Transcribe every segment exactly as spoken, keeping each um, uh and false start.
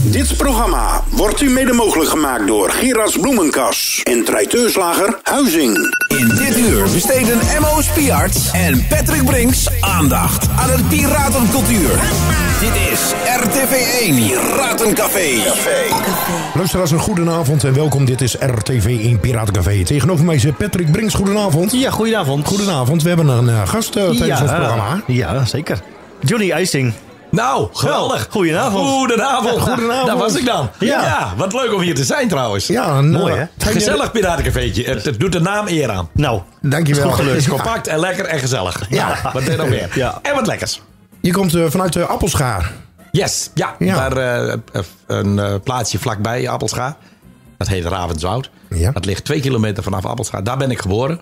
Dit programma wordt u mede mogelijk gemaakt door Gerards Bloemenkas en Traiteurslager Huizing. In dit uur besteden Emmo Spiarts en Patrick Brinks aandacht aan het piratencultuur. Dit is R T V één Piratencafé. Luisteraars, een goedenavond en welkom. Dit is R T V één Piratencafé. Tegenover mij is Patrick Brinks. Goedenavond. Ja, goedenavond. Goedenavond. We hebben een uh, gast uh, tijdens ja, ons programma. Ja, zeker. Johnny IJsing. Nou, geweldig. Goedenavond. Goedenavond. Goedenavond. Daar was ik dan. Ja. Ja, wat leuk om hier te zijn trouwens. Ja, een, mooi uh, hè? Gezellig piratencafeetje. Het, het doet de naam eer aan. Nou, dankjewel. Het is compact en lekker en gezellig. Ja. Nou, wat deed nog meer? Ja. En wat lekkers. Je komt uh, vanuit uh, Appelschaar. Yes, ja. Ja. Daar uh, een uh, plaatsje vlakbij Appelscha. Dat heet Ravenswoud. Ja. Dat ligt twee kilometer vanaf Appelscha. Daar ben ik geboren.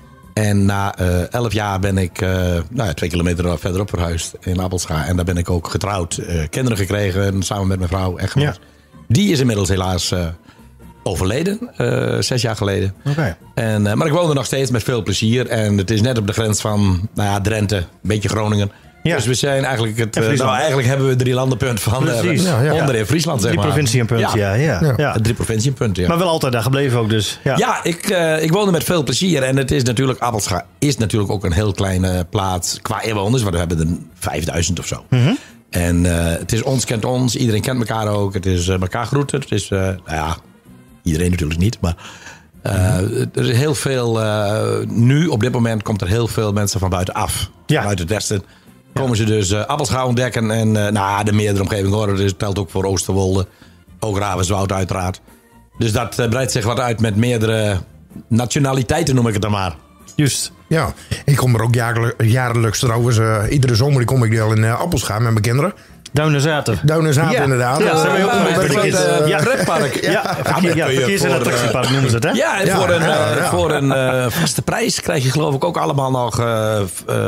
En na uh, elf jaar ben ik uh, nou ja, twee kilometer verderop verhuisd in Appelscha. En daar ben ik ook getrouwd, uh, kinderen gekregen samen met mijn vrouw, echtgenoot. Ja. Die is inmiddels helaas uh, overleden, uh, zes jaar geleden. Okay. En, uh, maar ik woon er nog steeds met veel plezier. En het is net op de grens van nou ja, Drenthe, een beetje Groningen. Ja. Dus we zijn eigenlijk het. Uh, nou, eigenlijk hebben we drie landenpunt van uh, ja, ja. onder in Friesland, zeg drie maar. provincie een punt, ja. Ja, ja. Ja. ja. Drie provincie een punt, ja. Maar wel altijd daar gebleven ook dus. Ja, ja ik, uh, ik woonde met veel plezier. En het is natuurlijk, Appelscha is natuurlijk ook een heel kleine plaats qua inwoners. Want we hebben er vijfduizend of zo. Mm-hmm. En uh, het is ons kent ons. Iedereen kent elkaar ook. Het is uh, elkaar groeten. Het is, uh, nou ja, iedereen natuurlijk niet. Maar uh, mm-hmm. er is heel veel, uh, nu op dit moment komt er heel veel mensen van buitenaf. Ja. Vanuit het westen. Komen ze dus uh, Appelscha ontdekken. En uh, nou, de meerdere omgeving hoor. Dat telt ook voor Oosterwolde. Ook Ravenswoud uiteraard. Dus dat uh, breidt zich wat uit met meerdere nationaliteiten, noem ik het dan maar. Juist. Ja, ik kom er ook jaarlijks, jaarlijks trouwens. Uh, iedere zomer kom ik wel in uh, Appelscha met mijn kinderen. Duinenzaten. Duinenzaten, ja. inderdaad. Ja, zijn we ook uh, bij uh, de uh, ja, pretpark. Ja, ja, verkeer, ja, verkeers- en attractiepark uh, noemen ze het, hè? Ja, en ja, voor een, ja, ja. voor een uh, vaste prijs krijg je geloof ik ook allemaal nog uh, uh,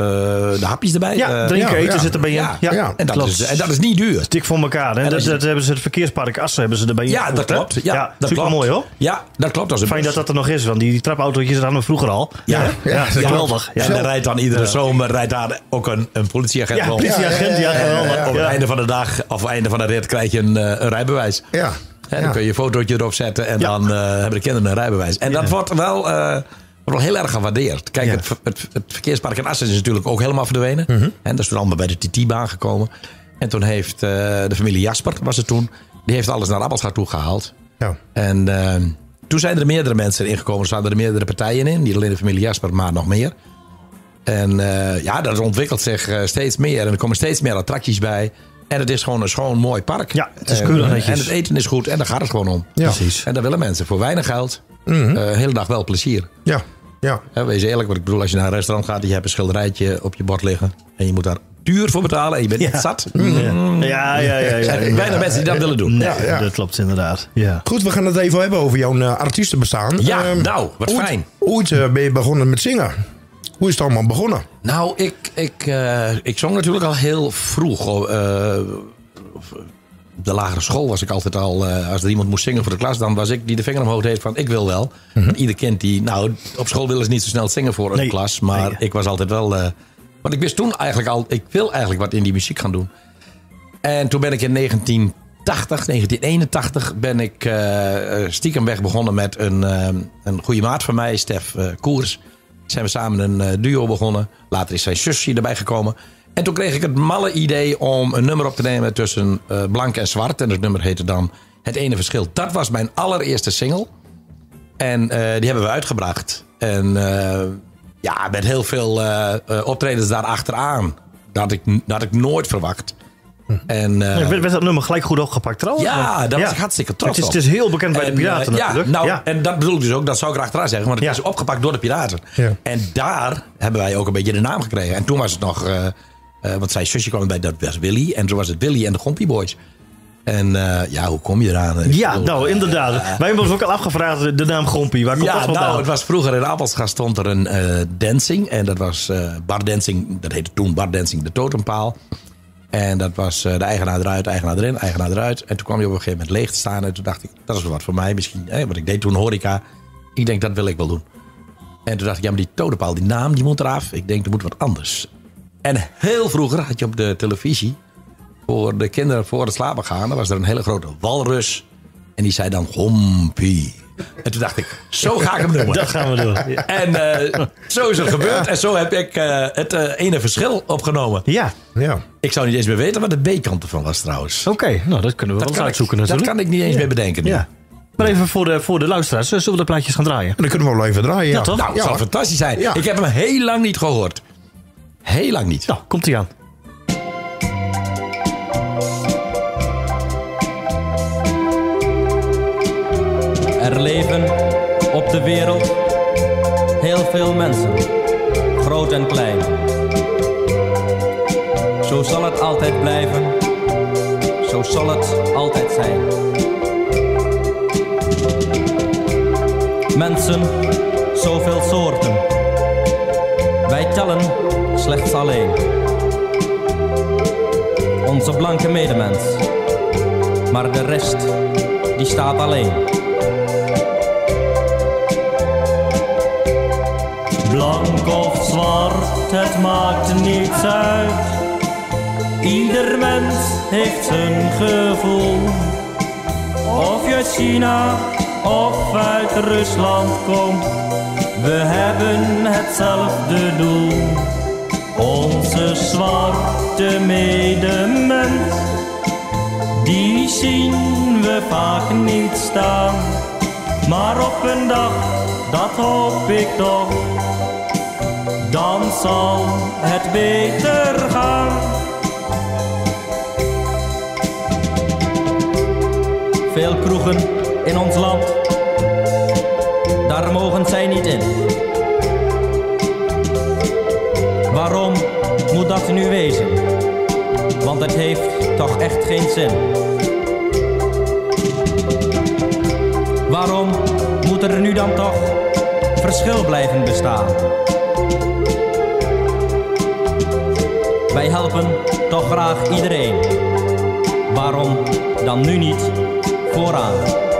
de hapjes erbij. Ja, drinken, ja, eten ja. zit erbij in. Ja, ja. ja. En, dat is, en dat is niet duur. Dik voor elkaar, hè? Dat, dat, dat hebben ze het verkeerspark Assen hebben ze erbij in. Ja, dat klopt. Ja, ja, dat super klopt. mooi, hoor. Ja, dat klopt. Dat is Fijn dat dat er nog is, want die, die trapautootjes hadden we vroeger al. Ja, ja, ja, dat is geweldig. Ja. En dan rijdt dan iedere zomer rijdt daar ook een, een politieagent Ja, rond. politieagent, ja, geweldig. Op Ja. het einde van de dag, of op het einde van de rit, krijg je een, uh, een rijbewijs. Ja. Hè, dan Ja. kun je een fotootje erop zetten en Ja. dan uh, hebben de kinderen een rijbewijs. En dat Ja. wordt wordt wel, uh, wordt wel heel erg gewaardeerd. Kijk, Ja. het, het, het verkeerspark in Assen is natuurlijk ook helemaal verdwenen. Mm-hmm. En dat is toen allemaal bij de T T-baan gekomen. En toen heeft uh, de familie Jasper, was het toen, die heeft alles naar Appelscha toe gehaald. Ja. En uh, toen zijn er meerdere mensen ingekomen. Er zaten er meerdere partijen in. Niet alleen de familie Jasper, maar nog meer. En uh, ja, dat ontwikkelt zich uh, steeds meer. En er komen steeds meer attracties bij. En het is gewoon een schoon, mooi park. Ja, het is en, keurig uh, netjes. En het eten is goed. En daar gaat het gewoon om. Ja. Precies. En daar willen mensen voor weinig geld. Mm-hmm. Uh, de hele dag wel plezier. Ja. Ja. Hè, wees eerlijk. Wat ik bedoel, als je naar een restaurant gaat. En je hebt een schilderijtje op je bord liggen. En je moet daar duur voor betalen. En je bent Ja. niet zat. Ja, ja, ja. ja, ja, Er zijn weinig mensen die dat willen doen. Nee, Ja, ja. dat klopt inderdaad. Ja. Goed, we gaan het even hebben over jouw uh, artiestenbestaan. Ja, Ehm, nou, wat ooit, fijn. Ooit uh, ben je begonnen met zingen. Hoe is het allemaal begonnen? Nou, ik, ik, uh, ik zong natuurlijk al heel vroeg. Uh, op de lagere school was ik altijd al... Uh, als er iemand moest zingen voor de klas... dan was ik die de vinger omhoog deed van ik wil wel. Mm-hmm. Ieder kind die... Nou, op school willen ze niet zo snel zingen voor een Nee. klas. Maar Nee. ik was altijd wel... Uh, want ik wist toen eigenlijk al... Ik wil eigenlijk wat in die muziek gaan doen. En toen ben ik in negentien tachtig, negentien eenentachtig... ben ik uh, stiekem weg begonnen met een, uh, een goede maat van mij, Stef uh, Koers. Zijn we samen een uh, duo begonnen. Later is zijn zusje erbij gekomen. En toen kreeg ik het malle idee om een nummer op te nemen tussen uh, blank en zwart. En het nummer heette dan Het Ene Verschil. Dat was mijn allereerste single. En uh, die hebben we uitgebracht. En uh, ja, met heel veel uh, uh, optredens daarachteraan. Dat had ik, dat had ik nooit verwacht. En, uh, Ja, werd, werd dat nummer gelijk goed opgepakt trouwens? ja, daar was ik hartstikke trots het is, op. het is heel bekend bij En, de piraten uh, ja, natuurlijk. nou, ja. en dat bedoel ik dus ook. Dat zou ik erachteraan zeggen. Want het Ja. is opgepakt door de piraten. Ja. En daar hebben wij ook een beetje de naam gekregen. En toen was het nog... Uh, uh, want zijn zusje kwam bij, dat was Willy. En toen was het Willy en de Gompie Boys. En uh, ja, hoe kom je eraan? Ik Ja, bedoel, nou inderdaad. uh, Wij hebben ons ook al afgevraagd, de naam Grompie. Waar komt dat ja, vandaan? nou, het was vroeger in Appelscha stond er een uh, dancing. En dat was uh, Bar Dancing. Dat heette toen Bar Dancing de Totempaal. En dat was uh, de eigenaar eruit, eigenaar erin, eigenaar eruit. En toen kwam je op een gegeven moment leeg te staan. En toen dacht ik, dat is wel wat voor mij misschien. Hè? Want ik deed toen horeca. Ik denk, dat wil ik wel doen. En toen dacht ik, ja, maar die totempaal, die naam, die moet eraf. Ik denk, er moet wat anders. En heel vroeger had je op de televisie... voor de kinderen voor het slapen gaan. Dan was er een hele grote walrus. En die zei dan Gompie. En toen dacht ik, zo ga ik hem doen. Dat gaan we doen. Ja. En uh, zo is het gebeurd. En zo heb ik uh, het uh, ene verschil opgenomen. Ja. Ja. Ik zou niet eens meer weten wat de B-kant ervan was trouwens. Oké, okay, nou dat kunnen we dat wel eens uitzoeken ik, natuurlijk. Dat kan ik niet eens ja. meer bedenken nu. Ja. Maar even voor de, voor de luisteraars, zullen we de plaatjes gaan draaien? En dan kunnen we wel even draaien. Ja, ja toch? Nou, dat ja. zou fantastisch zijn. Ja. Ik heb hem heel lang niet gehoord. Heel lang niet. Nou, komt ie aan. Er leven op de wereld heel veel mensen, groot en klein. Zo zal het altijd blijven, zo zal het altijd zijn. Mensen, zoveel soorten, wij tellen slechts alleen. Onze blanke medemens, maar de rest, die staat alleen. Blank of zwart, het maakt niets uit. Ieder mens heeft zijn gevoel. Of je uit China of uit Rusland komt, we hebben hetzelfde doel. Onze zwarte medemens, die zien we vaak niet staan. Maar op een dag, dat hoop ik toch, dan zal het beter gaan. Veel kroegen in ons land, daar mogen zij niet in. Waarom moet dat nu wezen? Want het heeft toch echt geen zin. Waarom moet er nu dan toch verschil blijven bestaan? Wij helpen toch graag iedereen. Waarom dan nu niet vooraan?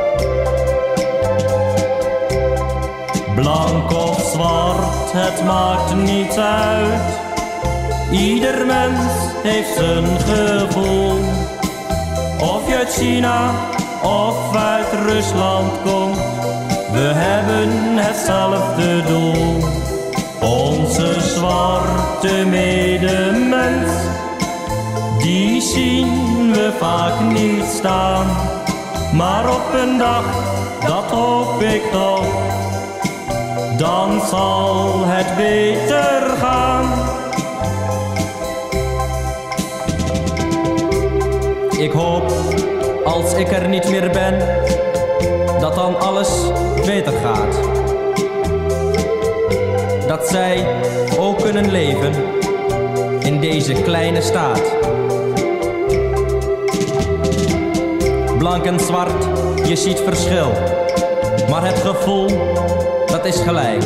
Blank of zwart, het maakt niets uit. Ieder mens heeft zijn gevoel. Of je uit China of uit Rusland komt, we hebben hetzelfde doel. Onze zwarte medemens, die zien we vaak niet staan. Maar op een dag, dat hoop ik toch, dan zal het beter gaan. Ik hoop, als ik er niet meer ben, dat dan alles beter gaat. Dat zij ook kunnen leven in deze kleine staat. Blank en zwart, je ziet verschil, maar het gevoel, dat is gelijk.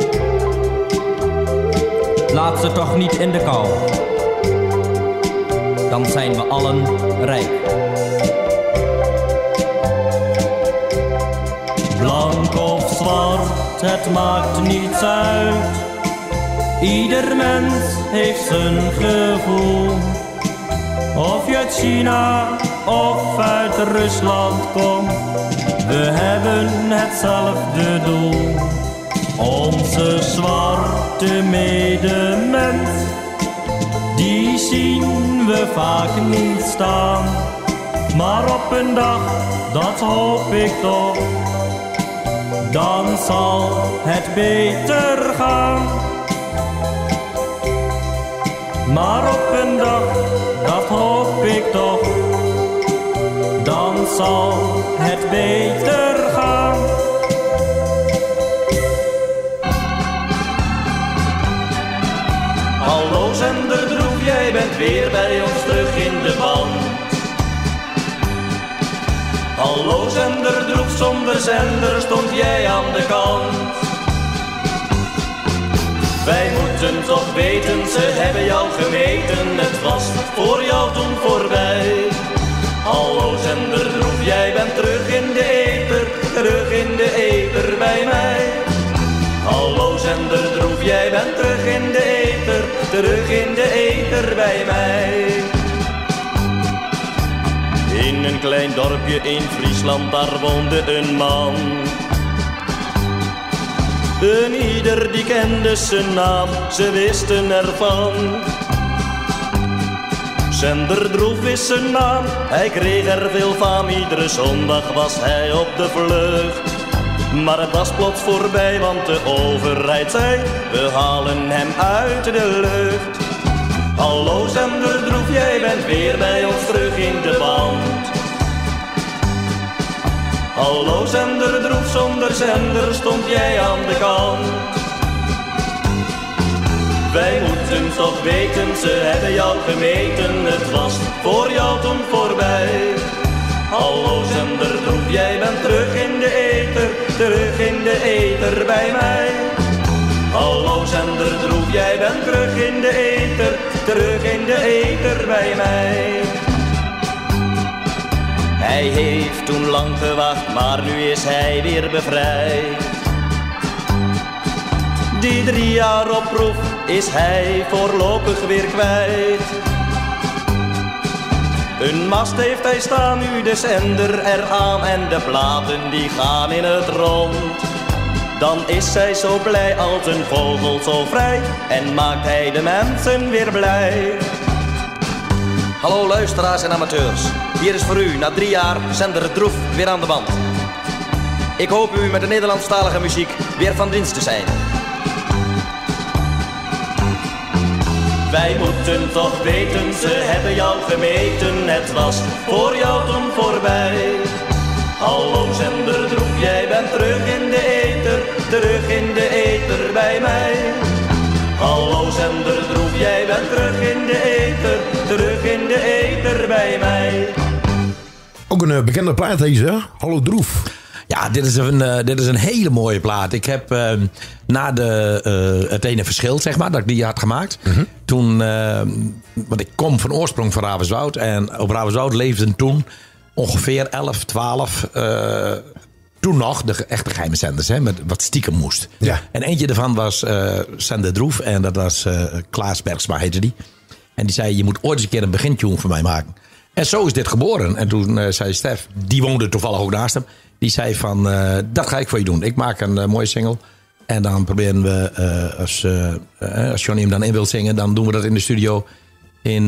Laat ze toch niet in de kou, dan zijn we allen rijk. Blank of zwart, het maakt niets uit. Ieder mens heeft zijn gevoel. Of je uit China of uit Rusland komt, we hebben hetzelfde doel. Onze zwarte medemens, die zien we vaak niet staan. Maar op een dag, dat hoop ik toch, dan zal het beter gaan. Maar op een dag, dat hoop ik toch, dan zal het beter gaan. Hallo zender Droef, jij bent weer bij ons terug in de band. Hallo zender Droef, zonder zender stond jij aan de kant. Wij moeten toch weten, ze hebben jou gemeten, het was voor jou toen voorbij. Hallo zender Droef, jij bent terug in de ether, terug in de ether bij mij. Hallo zender Droef, jij bent terug in de ether, terug in de ether bij mij. In een klein dorpje in Friesland, daar woonde een man. En ieder die kende zijn naam, ze wisten ervan. Zender Droef is zijn naam, hij kreeg er veel faam. Iedere zondag was hij op de vlucht. Maar het was plots voorbij, want de overheid zei: we halen hem uit de lucht. Hallo Zender Droef, jij bent weer bij ons terug in de band. Hallo Zender Droef, zonder zender stond jij aan de kant. Wij moeten toch weten, ze hebben jou gemeten. Het was voor jou toen voorbij. Hallo Zender Droef, jij bent terug in de ether, terug in de ether bij mij. Hallo Zender Droef, jij bent terug in de ether, terug in de ether bij mij. Hij heeft toen lang gewacht, maar nu is hij weer bevrijd. Die drie jaar op proef is hij voorlopig weer kwijt. Een mast heeft hij staan, nu de zender eraan en de platen die gaan in het rond. Dan is hij zo blij als een vogel zo vrij en maakt hij de mensen weer blij. Hallo luisteraars en amateurs, hier is voor u na drie jaar Zender Droef weer aan de band. Ik hoop u met de Nederlandstalige muziek weer van dienst te zijn. Wij moeten toch weten, ze hebben jou gemeten. Het was voor jou toen voorbij. Hallo Zender Droef, jij bent terug in de ether, terug in de ether bij mij. Hallo Zender Droef, jij bent terug in de ether, terug in de ether bij mij. Ook een uh, bekende plaat deze, hè? Hallo Droef. Ja, dit is een, uh, dit is een hele mooie plaat. Ik heb uh, na de, uh, het ene verschil, zeg maar, dat ik die had gemaakt. Mm-hmm. Toen, uh, want ik kom van oorsprong van Ravenswoud. En op Ravenswoud leefden toen ongeveer elf, twaalf... Uh, toen nog de echte geheime zenders, hè, met wat stiekem moest. Ja. En eentje daarvan was uh, Zender Droef. En dat was uh, Klaas Bergsma, heette die. En die zei, je moet ooit eens een keer een begintune voor mij maken. En zo is dit geboren. En toen uh, zei Stef, die woonde toevallig ook naast hem. Die zei van, uh, dat ga ik voor je doen. Ik maak een uh, mooie single. En dan proberen we, uh, als, uh, uh, als Johnny hem dan in wil zingen... dan doen we dat in de studio in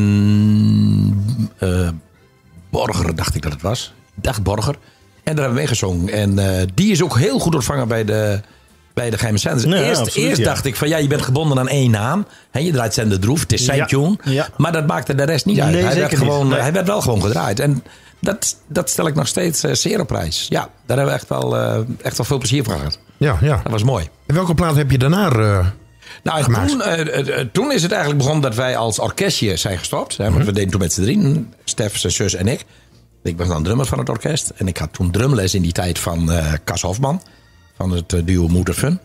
uh, Borger, dacht ik dat het was. Ik dacht Borger. En daar hebben we mee gezongen. En uh, die is ook heel goed ontvangen bij de, bij de geheime zenders. Nee, eerst absoluut, eerst ja. dacht ik van, ja, je bent gebonden aan één naam. He, je draait Zender Droef, het is zijn Ja, tune. ja. Maar dat maakte de rest niet uit. Nee, hij, werd zeker niet. gewoon, Nee. hij werd wel gewoon gedraaid. En dat, dat stel ik nog steeds uh, zeer op prijs. Ja, daar hebben we echt wel, uh, echt wel veel plezier van gehad. Ja, ja. Dat was mooi. En welke plaat heb je daarna uh, Nou, gemaakt? toen, uh, uh, toen is het eigenlijk begonnen dat wij als orkestje zijn gestopt. Hè, want Mm-hmm. we deden toen met z'n drieën. Stef, zijn zus en ik. Ik was dan drummer van het orkest. En ik had toen drumles in die tijd van uh, Cas Hofman. Van het uh, duo Moeder Fun.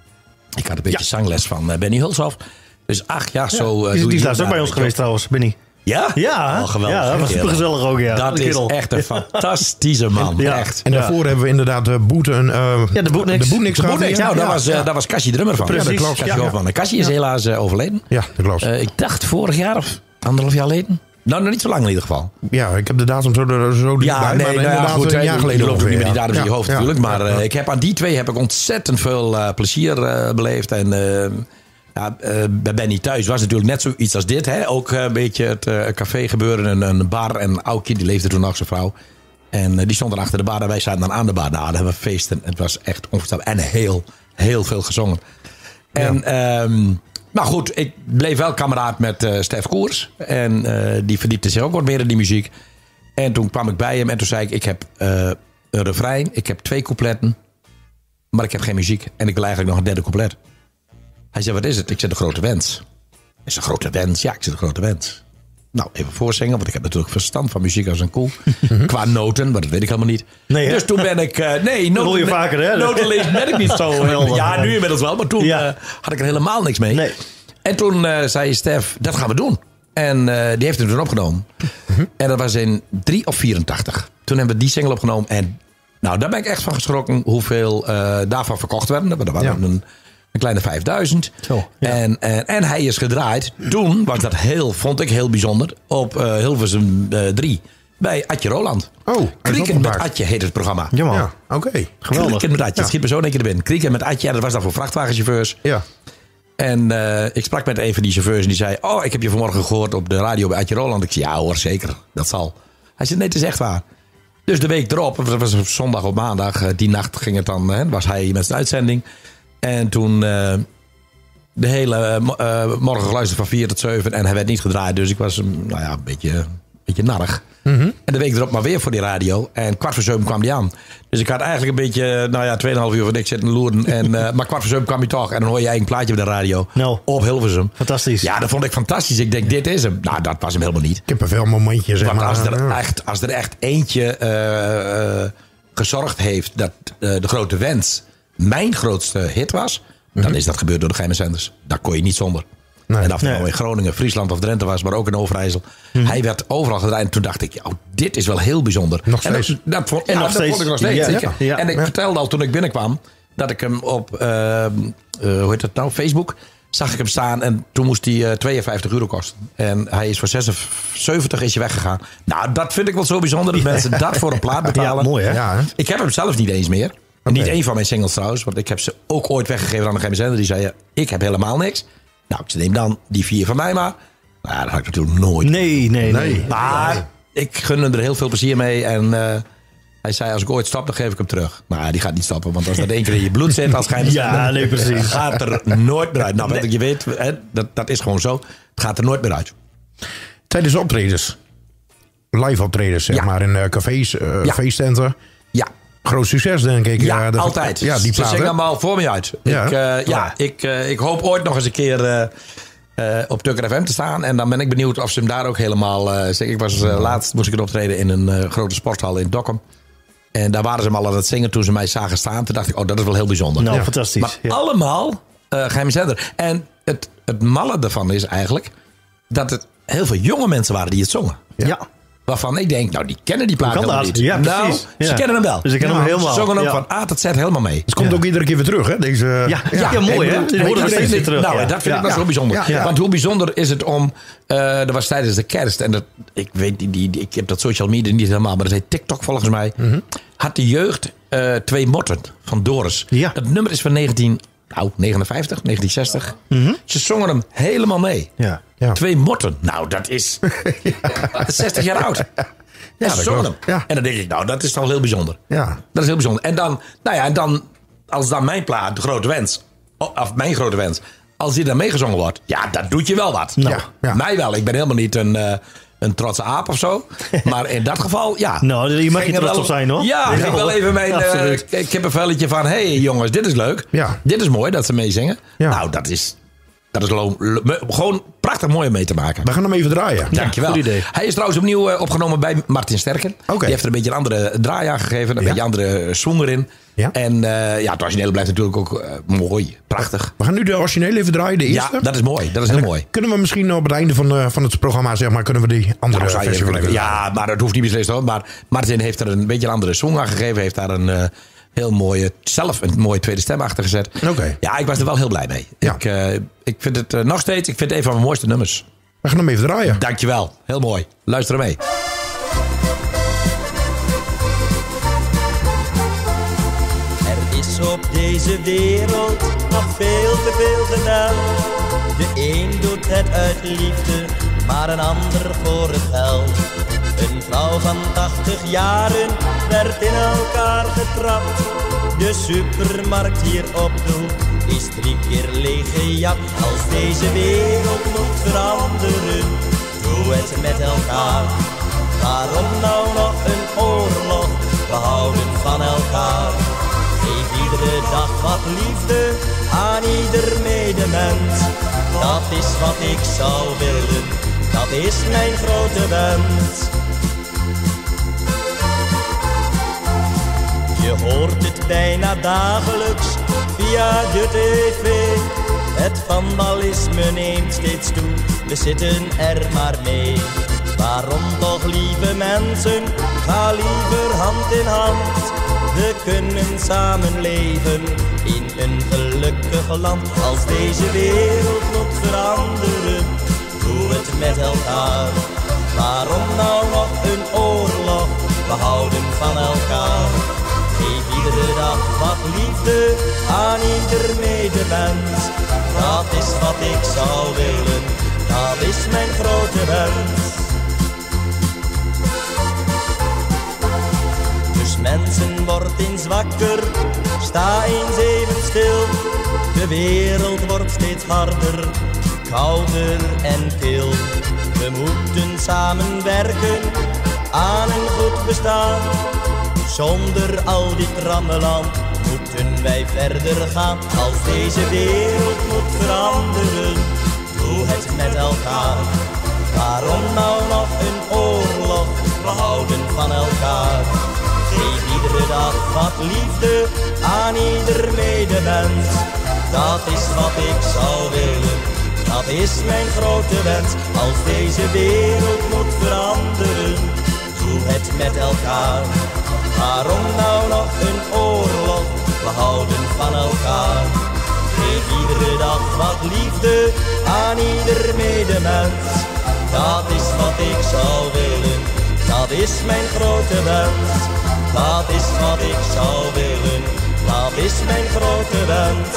Ik had een beetje Ja. zangles van uh, Benny Hulshoff. Dus ach ja, zo... Uh, Die, doe die je is dat laatst ook bij ons daar, geweest trouwens, Benny. Ja? Ja, Oh, geweldig. ja, dat was super gezellig ook. Ja. Dat De is kerel. echt een fantastische man. Ja. Echt. En daarvoor hebben we inderdaad de Boeten... Uh, Ja, de Boetniks. De Boetniks De gehad. Boetniks, nou, daar was, uh, daar was Cassie drummer van. Precies. Ja, dat klopt. Cassie Ja. Hofman. En Cassie is helaas uh, overleden. Ja, dat klopt. Uh, ik dacht vorig jaar of anderhalf jaar geleden. Nou, nog niet zo lang in ieder geval. Ja, ik heb de datum zo, zo Ja, bij, nee, maar nou ja, inderdaad goed, een jaar geleden je loopt ook niet met die ongeveer, datum in je ja. hoofd Ja, natuurlijk. ja, Maar ja. uh, ik heb aan die twee heb ik ontzettend veel uh, plezier uh, beleefd. En uh, ja, uh, bij Benny thuis was natuurlijk net zoiets als dit. Hè? Ook uh, een beetje het uh, café gebeuren, een, een bar. En Aukje, die leefde toen nog, zijn vrouw. En uh, die stond dan achter de bar en wij zaten dan aan de bar. Nou, dan hebben we feesten. Het was echt onvoorstelbaar. En heel, heel veel gezongen. En... Ja. Um, Maar goed, ik bleef wel kameraad met uh, Stef Koers. En uh, die verdiepte zich ook wat meer in die muziek. En toen kwam ik bij hem en toen zei ik... ik heb uh, een refrein, ik heb twee coupletten... maar ik heb geen muziek. En ik wil eigenlijk nog een derde couplet. Hij zei, wat is het? Ik zei, de grote wens. Is de grote wens? Ja, ik zei, de grote wens. Nou, even voorzingen, want ik heb natuurlijk verstand van muziek als een koe. Qua noten, maar dat weet ik helemaal niet. Nee, dus toen ben ik... Uh, nee, dat hoor je vaker, hè? Noten lezen ben ik niet zo. Geweldig. Ja, nu inmiddels wel, maar toen Ja. uh, had ik er helemaal niks mee. Nee. En toen uh, zei Stef, dat gaan we doen. En uh, die heeft het toen opgenomen. Mm-hmm. En dat was in drie of vierentachtig. Toen hebben we die single opgenomen. En nou, daar ben ik echt van geschrokken hoeveel uh, daarvan verkocht werden. Dat waren Ja. een, een kleine vijfduizend. Zo, ja. en, en, en hij is gedraaid. Toen was dat heel, vond ik heel bijzonder. Op uh, Hilversum uh, drie. bij Adje Roland. Oh, Krieken met Adje heet het programma. Ja, man. Ja, oké. Okay. Geweldig. Krieken met Adje, Ja. het schiet me zo in één keer erin. Krieken met Adje, en dat was dan voor vrachtwagenchauffeurs. Ja. En uh, ik sprak met een van die chauffeurs en die zei... Oh, ik heb je vanmorgen gehoord op de radio bij Adje Roland. Ik zei, ja hoor, zeker. Dat zal. Hij zei, nee, het is echt waar. Dus de week erop, dat was op zondag op maandag... Uh, die nacht ging het dan, uh, was hij met zijn uitzending. En toen uh, de hele uh, morgen geluisterd van vier tot zeven... en hij werd niet gedraaid, dus ik was um, nou ja, een beetje, een beetje narrig. Mm-hmm. En de week erop maar weer voor die radio. En kwart voor zeven kwam die aan. Dus ik had eigenlijk een beetje, nou ja, tweeënhalf uur van niks zitten loeren. En, uh, maar kwart voor zeven kwam hij toch. En dan hoor je eigen plaatje op de radio. Nou. Op Hilversum. Fantastisch. Ja, dat vond ik fantastisch. Ik denk, dit is hem. Nou, dat was hem helemaal niet. Ik heb een veel momentje, zeg Want maar. als er, Ja. echt, als er echt eentje uh, uh, gezorgd heeft dat uh, de grote wens mijn grootste hit was... Mm-hmm. dan is dat gebeurd door de geheime zenders. Daar kon je niet zonder. Nee. En of het Nee. nou in Groningen, Friesland of Drenthe was, maar ook in Overijssel. Mm-hmm. Hij werd overal gedraaid. En toen dacht ik, oh, dit is wel heel bijzonder. Nog steeds. En dat, dat, vond, En ja, nog dat steeds. vond ik nog steeds. Ja, zeker. ja, ja. En ik Ja. vertelde al toen ik binnenkwam, dat ik hem op, uh, uh, hoe heet dat nou, Facebook... zag ik hem staan en toen moest hij uh, tweeënvijftig euro kosten. En hij is voor zesenzeventig is hij weggegaan. Nou, dat vind ik wel zo bijzonder dat mensen dat voor een plaat betalen. Ja, mooi hè? Ja, hè? Ik heb hem zelf niet eens meer. Okay. Niet één van mijn singles trouwens. Want ik heb ze ook ooit weggegeven aan een geheime zender. Die zei, ik heb helemaal niks. Nou, ik neem dan die vier van mij maar. Nou, dat had ik natuurlijk nooit. Nee, nee, nee. Nee. Maar ik gun hem er heel veel plezier mee. En uh, hij zei, als ik ooit stop, dan geef ik hem terug. Maar die gaat niet stoppen. Want als dat één keer in je bloed zit als geheime Ja, zender, nee, precies. gaat er nooit meer uit. Nou, wat je weet, hè, dat, dat is gewoon zo. Het gaat er nooit meer uit. Tijdens optredens. Live optredens, zeg Ja. maar. In uh, cafés, uh, Ja. feesttenten. Ja. Groot succes, denk ik. Ja, Uh, dat- altijd. Ja, die Ze plaat, zingen hè? allemaal voor me uit. Ja, ik, uh, hè? ja, ik, uh, ik hoop ooit nog eens een keer uh, uh, op Tukker F M te staan. En dan ben ik benieuwd of ze hem daar ook helemaal... Uh, zeg, ik was uh, laatst moest ik een optreden in een uh, grote sporthal in Dokkum. En daar waren ze hem al aan het zingen toen ze mij zagen staan. Toen dacht ik, oh, dat is wel heel bijzonder. Nou, Ja. fantastisch. Maar Ja. allemaal uh, geheime zender. En het, het malle daarvan is eigenlijk dat het heel veel jonge mensen waren die het zongen. Ja. Waarvan ik denk, nou, die kennen die plaat Hoe kan helemaal dat? niet. Ja, nou, precies. ze Ja. kennen hem wel. Dus ze kennen hem helemaal. Ze zongen hem Ja. van A tot Z helemaal mee. Het komt ook iedere keer weer terug, hè? Deze, Ja, ja, mooi, hè? ik bedoel, Die horen we iedereen steeds weer vindt- terug, Nou, ja. dat vind Ja. ik nog Ja. zo bijzonder. Ja, ja. Want hoe bijzonder is het om... Uh, dat was tijdens de kerst. En dat, ik weet die, die, die- ik heb dat social media niet helemaal. Maar dat heet TikTok volgens mij. Mhm. Had de jeugd uh, Twee Motten van Doris. Ja. Het nummer is van negentien negenenvijftig, negentien zestig. Ze zongen hem helemaal mee. Ja. Ja. Twee Motten. Nou, dat is zestig jaar oud. Ja, ze dat zongen hem. klopt. Ja. En dan denk ik, nou, dat is toch heel bijzonder. Ja. Dat is heel bijzonder. En dan, nou ja, en dan, als dan mijn plaat, de grote wens, of mijn grote wens, als die dan meegezongen wordt, ja, dat doet je wel wat. Nou, ja. Mij wel. Ik ben helemaal niet een, uh, een trotse aap of zo. Maar in dat geval, ja. Nou, hier mag je Ging er trots wel- op zijn, hoor. Ja, Ja, ging wel hoor. even mijn Absoluut. uh, kippenvelletje van, hé hey, jongens, dit is leuk. Ja. Dit is mooi dat ze meezingen. Ja. Nou, dat is, dat is lo- lo- gewoon prachtig mooi om mee te maken. We gaan hem even draaien. Dankjewel. goed idee. Hij is trouwens opnieuw uh, opgenomen bij Martin Sterken. Oké. Die heeft er een beetje een andere draai aan gegeven. Een Ja. beetje andere swing erin. Ja. En uh, ja, het originele blijft natuurlijk ook uh, mooi. Prachtig. We gaan nu de originele even draaien, de eerste. Ja, dat is mooi. Dat is heel mooi. Kunnen we misschien op het einde van, uh, van het programma, zeg maar, kunnen we die andere Nou, zou je versie even- even ja, maar dat hoeft niet beslist hoor. Maar Martin heeft er een beetje een andere swing aan gegeven. Heeft daar een uh, heel mooie, zelf een mooie tweede stem achter gezet. Oké. Ja, ik was er wel heel blij mee. Ja. Ik, uh, ik vind het uh, nog steeds, ik vind het een van mijn mooiste nummers. We gaan hem even draaien. Dankjewel. Heel mooi. Luister mee. Er is op deze wereld nog veel te veel gedaan. De een doet het uit liefde, maar een ander voor het geld. Een vrouw van tachtig jaren werd in elkaar getrapt. De supermarkt hier op de hoek is drie keer leeggejat. Als deze wereld moet veranderen, doe het met elkaar. Waarom nou nog een oorlog? We houden van elkaar. Geef iedere dag wat liefde aan ieder medemens. Dat is wat ik zou willen, dat is mijn grote wens. Je hoort het bijna dagelijks via de tv. Het vandalisme neemt steeds toe, we zitten er maar mee. Waarom toch, lieve mensen, ga liever hand in hand. We kunnen samen leven in een gelukkig land. Als deze wereld moet veranderen, doe het met elkaar. Waarom nou nog een oorlog? houden van elkaar. Geef iedere dag wat liefde aan ieder medemens. Dat is wat ik zou willen, dat is mijn grote wens. Dus mensen, word eens wakker, sta eens even stil. De wereld wordt steeds harder, kouder en kil. We moeten samenwerken aan een goed bestaan. Zonder al dit rammeland moeten wij verder gaan. Als deze wereld moet veranderen, doe het met elkaar. Waarom nou nog een oorlog, we houden van elkaar. Geef iedere dag wat liefde aan ieder medemens. Dat is wat ik zou willen, dat is mijn grote wens. Als deze wereld moet veranderen, doe het met elkaar. Waarom nou nog een oorlog, we houden van elkaar. Geef iedere dag wat liefde aan ieder medemens. Dat is wat ik zou willen, dat is mijn grote wens. Dat is wat ik zou willen, dat is mijn grote wens.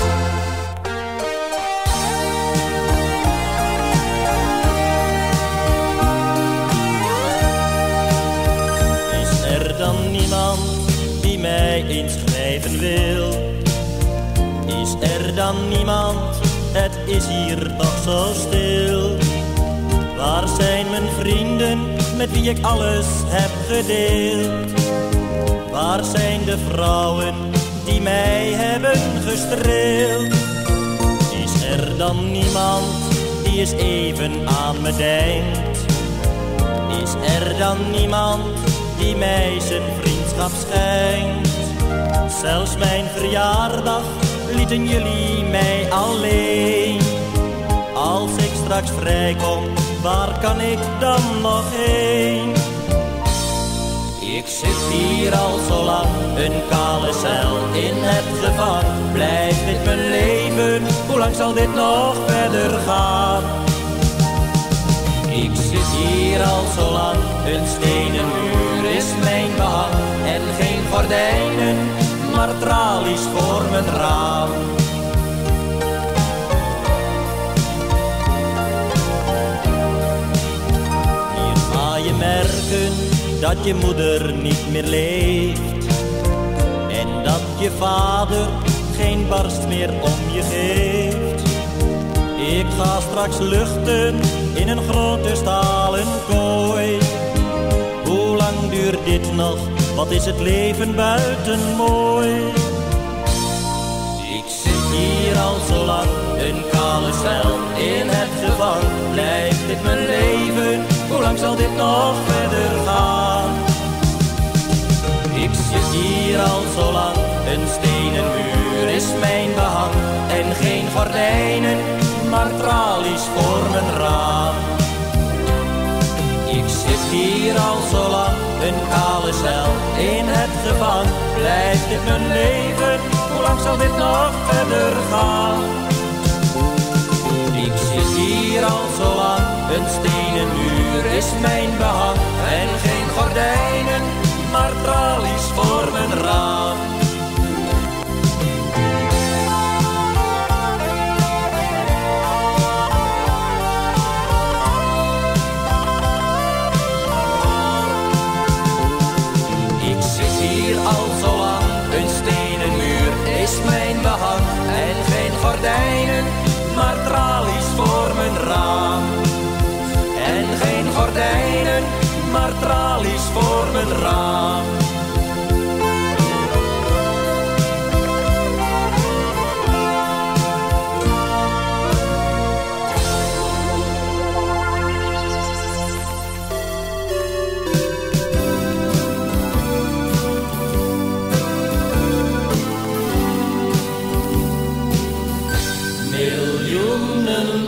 Dan niemand die mij eens schrijven wil? Is er dan niemand, het is hier toch zo stil? Waar zijn mijn vrienden met wie ik alles heb gedeeld? Waar zijn de vrouwen die mij hebben gestreeld? Is er dan niemand die eens even aan me denkt? Is er dan niemand die mij zijn vriendschap schenkt? Zelfs mijn verjaardag lieten jullie mij alleen. Als ik straks vrijkom, waar kan ik dan nog heen? Ik zit hier al zo lang, een kale cel in het gevangen. Blijft dit mijn leven, hoe lang zal dit nog verder gaan? Ik zit hier al zo lang, een stenen muur is mijn behang. En geen gordijnen, maar tralies voor mijn raam. Hier ga je merken dat je moeder niet meer leeft. En dat je vader geen barst meer om je geeft. Ik ga straks luchten in een grote stalen kooi. Hoe lang duurt dit nog? Wat is het leven buiten mooi? Ik zit hier al zo lang, een kale cel in het gevangen. Blijft dit mijn leven? Hoe lang zal dit nog verder gaan? Ik zit hier al zo lang, een stenen muur is mijn behang. En geen gordijnen, maar tralies voor mijn raam. Ik zit hier al zo lang, een kale cel in het gevangen. Blijft dit mijn leven? Hoe lang zal dit nog verder gaan? Ik zit hier al zo lang, een stenen muur is mijn behang. En geen gordijnen, maar tralies voor mijn raam. Al zo lang, een stenen muur is mijn behang. En geen gordijnen, maar tralies voor mijn raam. En geen gordijnen, maar tralies voor mijn raam. Miljoenen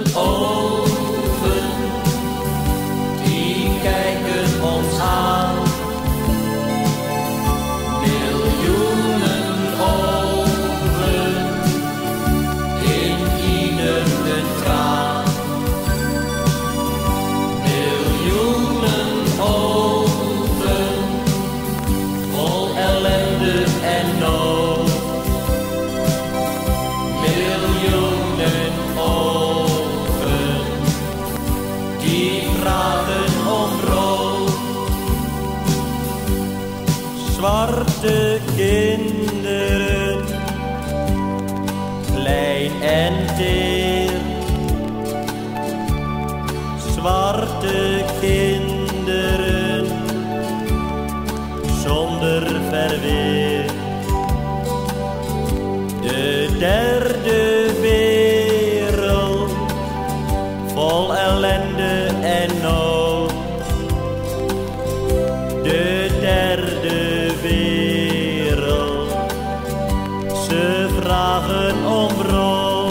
ogen, die kijken ons aan. zwarte kinderen, klein en teer. Zwarte kinderen, zonder verweer. De derde wereld, vol ellende en nood. De derde wereld, ze vragen om brood.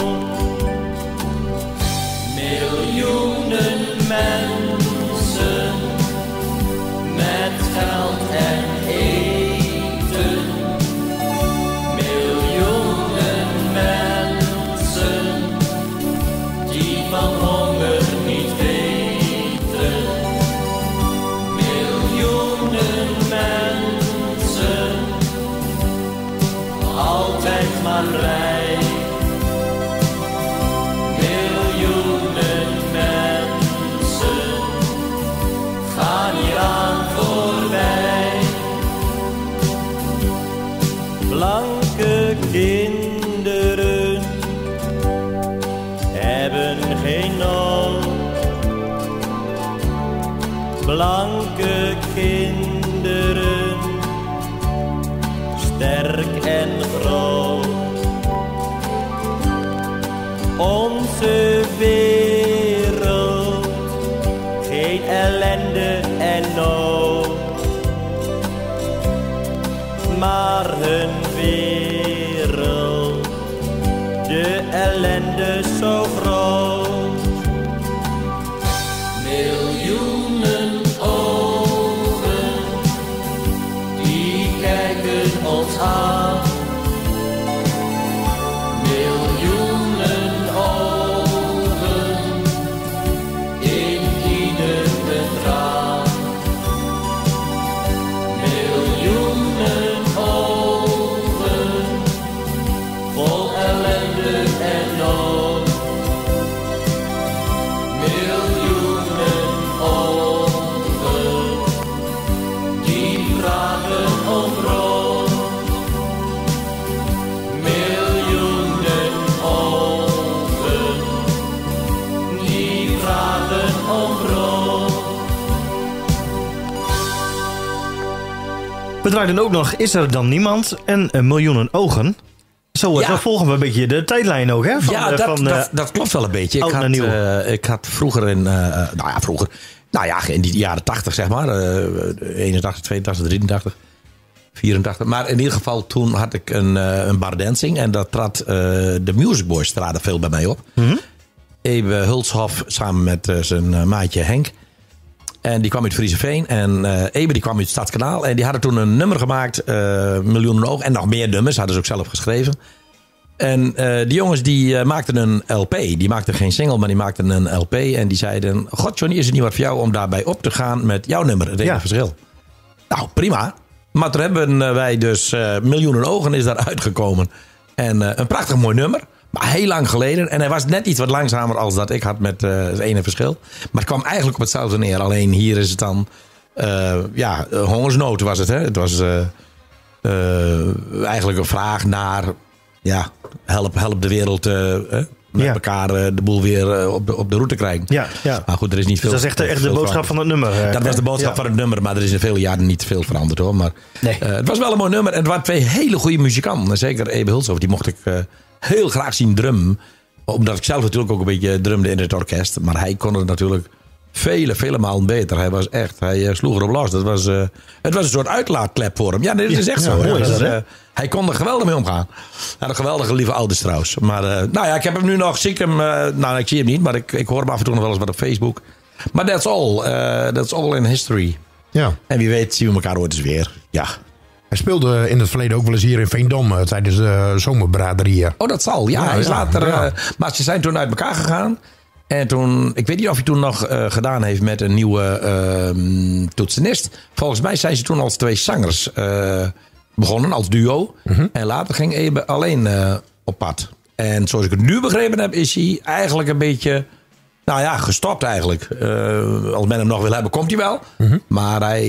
Miljoenen mensen met geld en eten. Miljoenen mensen die van honger niet weten. Miljoenen mensen, altijd maar rijk. Miljoenen mensen gaan hieraan voorbij. Blanke kinderen hebben geen nood. Blanke kinderen, sterk en groot. Onze wereld, geen ellende en nood. Maar hun wereld, de ellende zo groot. Miljoenen ogen, die kijken ons aan. Miljoenen ogen, in iedere traan. Miljoenen ogen, vol ellende en nood. Miljoenen ogen, die vragen om brood. Miljoenen ogen, die vragen om brood. We draaiden ook nog Is er dan niemand en uh, Miljoenen ogen. Zo, Ja. zo volgen we een beetje de tijdlijn ook, hè? Van, ja, uh, dat, van, uh, dat, dat klopt wel een beetje. Ik oud had, naar nieuw. uh, ik had vroeger in, uh, nou ja, vroeger, nou ja, in die jaren tachtig zeg maar, uh, eenentachtig, tweeëntachtig, drieëntachtig, vierentachtig. Maar in ieder geval toen had ik een, uh, een bar dancing en dat trad uh, de Music Boys traden veel bij mij op. Mm-hmm. Ebe Hulshoff samen met uh, zijn uh, maatje Henk. En die kwam uit Frieseveen. En uh, Ebe die kwam uit het Stadskanaal. En die hadden toen een nummer gemaakt. Uh, Miljoenen ogen. En nog meer nummers. Hadden ze ook zelf geschreven. En uh, die jongens die uh, maakten een L P. Die maakten geen single, maar die maakten een L P. En die zeiden... God Johnny, is het niet wat voor jou om daarbij op te gaan met jouw nummer? Het enige Ja. verschil. Nou, prima. Maar toen hebben wij dus... Uh, Miljoenen ogen is daar uitgekomen. En uh, een prachtig mooi nummer. Maar heel lang geleden. En hij was net iets wat langzamer als dat ik had met uh, het ene verschil. Maar het kwam eigenlijk op hetzelfde neer. Alleen hier is het dan... Uh, ja, hongersnood was het. Hè? Het was uh, uh, eigenlijk een vraag naar... Ja, help, help de wereld uh, met Ja. elkaar uh, de boel weer uh, op, de, op de route krijgen. Ja, ja. Maar goed, er is niet veel... Dus dat is echt, echt de veel boodschap van het nummer. uh, Dat was de boodschap ja. van het nummer, maar er is in vele jaren niet veel veranderd hoor. Maar Nee. uh, het was wel een mooi nummer en het waren twee hele goede muzikanten. Zeker Ebe Hulshoff, die mocht ik uh, heel graag zien drummen. Omdat ik zelf natuurlijk ook een beetje drumde in het orkest. Maar hij kon het natuurlijk vele, vele malen beter. Hij was echt, hij uh, sloeg erop los. Dat was, uh, het was een soort uitlaatklep voor hem. Ja, dit is echt Ja, zo. mooi hè. is Dat dat, is, hè? uh, hij kon er geweldig mee omgaan. Hij had een geweldige lieve ouders trouwens. Maar uh, nou ja, ik heb hem nu nog, zie ik hem, uh, nou ik zie hem niet, maar ik, ik hoor hem af en toe nog wel eens wat op Facebook. Maar that's all. Uh, that's all in history. Ja. En wie weet zien we elkaar ooit eens weer. Ja. Hij speelde in het verleden ook wel eens hier in Veendam uh, tijdens de zomerbraderieën. Oh, dat zal. Ja, Ja, hij is ja, later... ja. Uh, maar ze zijn toen uit elkaar gegaan. En toen... Ik weet niet of hij toen nog uh, gedaan heeft met een nieuwe uh, toetsenist. Volgens mij zijn ze toen als twee zangers uh, begonnen, als duo. Mm-hmm. En later ging Ebe alleen uh, op pad. En zoals ik het nu begrepen heb, is hij eigenlijk een beetje... Nou ja, gestopt eigenlijk. Uh, als men hem nog wil hebben, komt hij wel. Mm-hmm. Maar hij...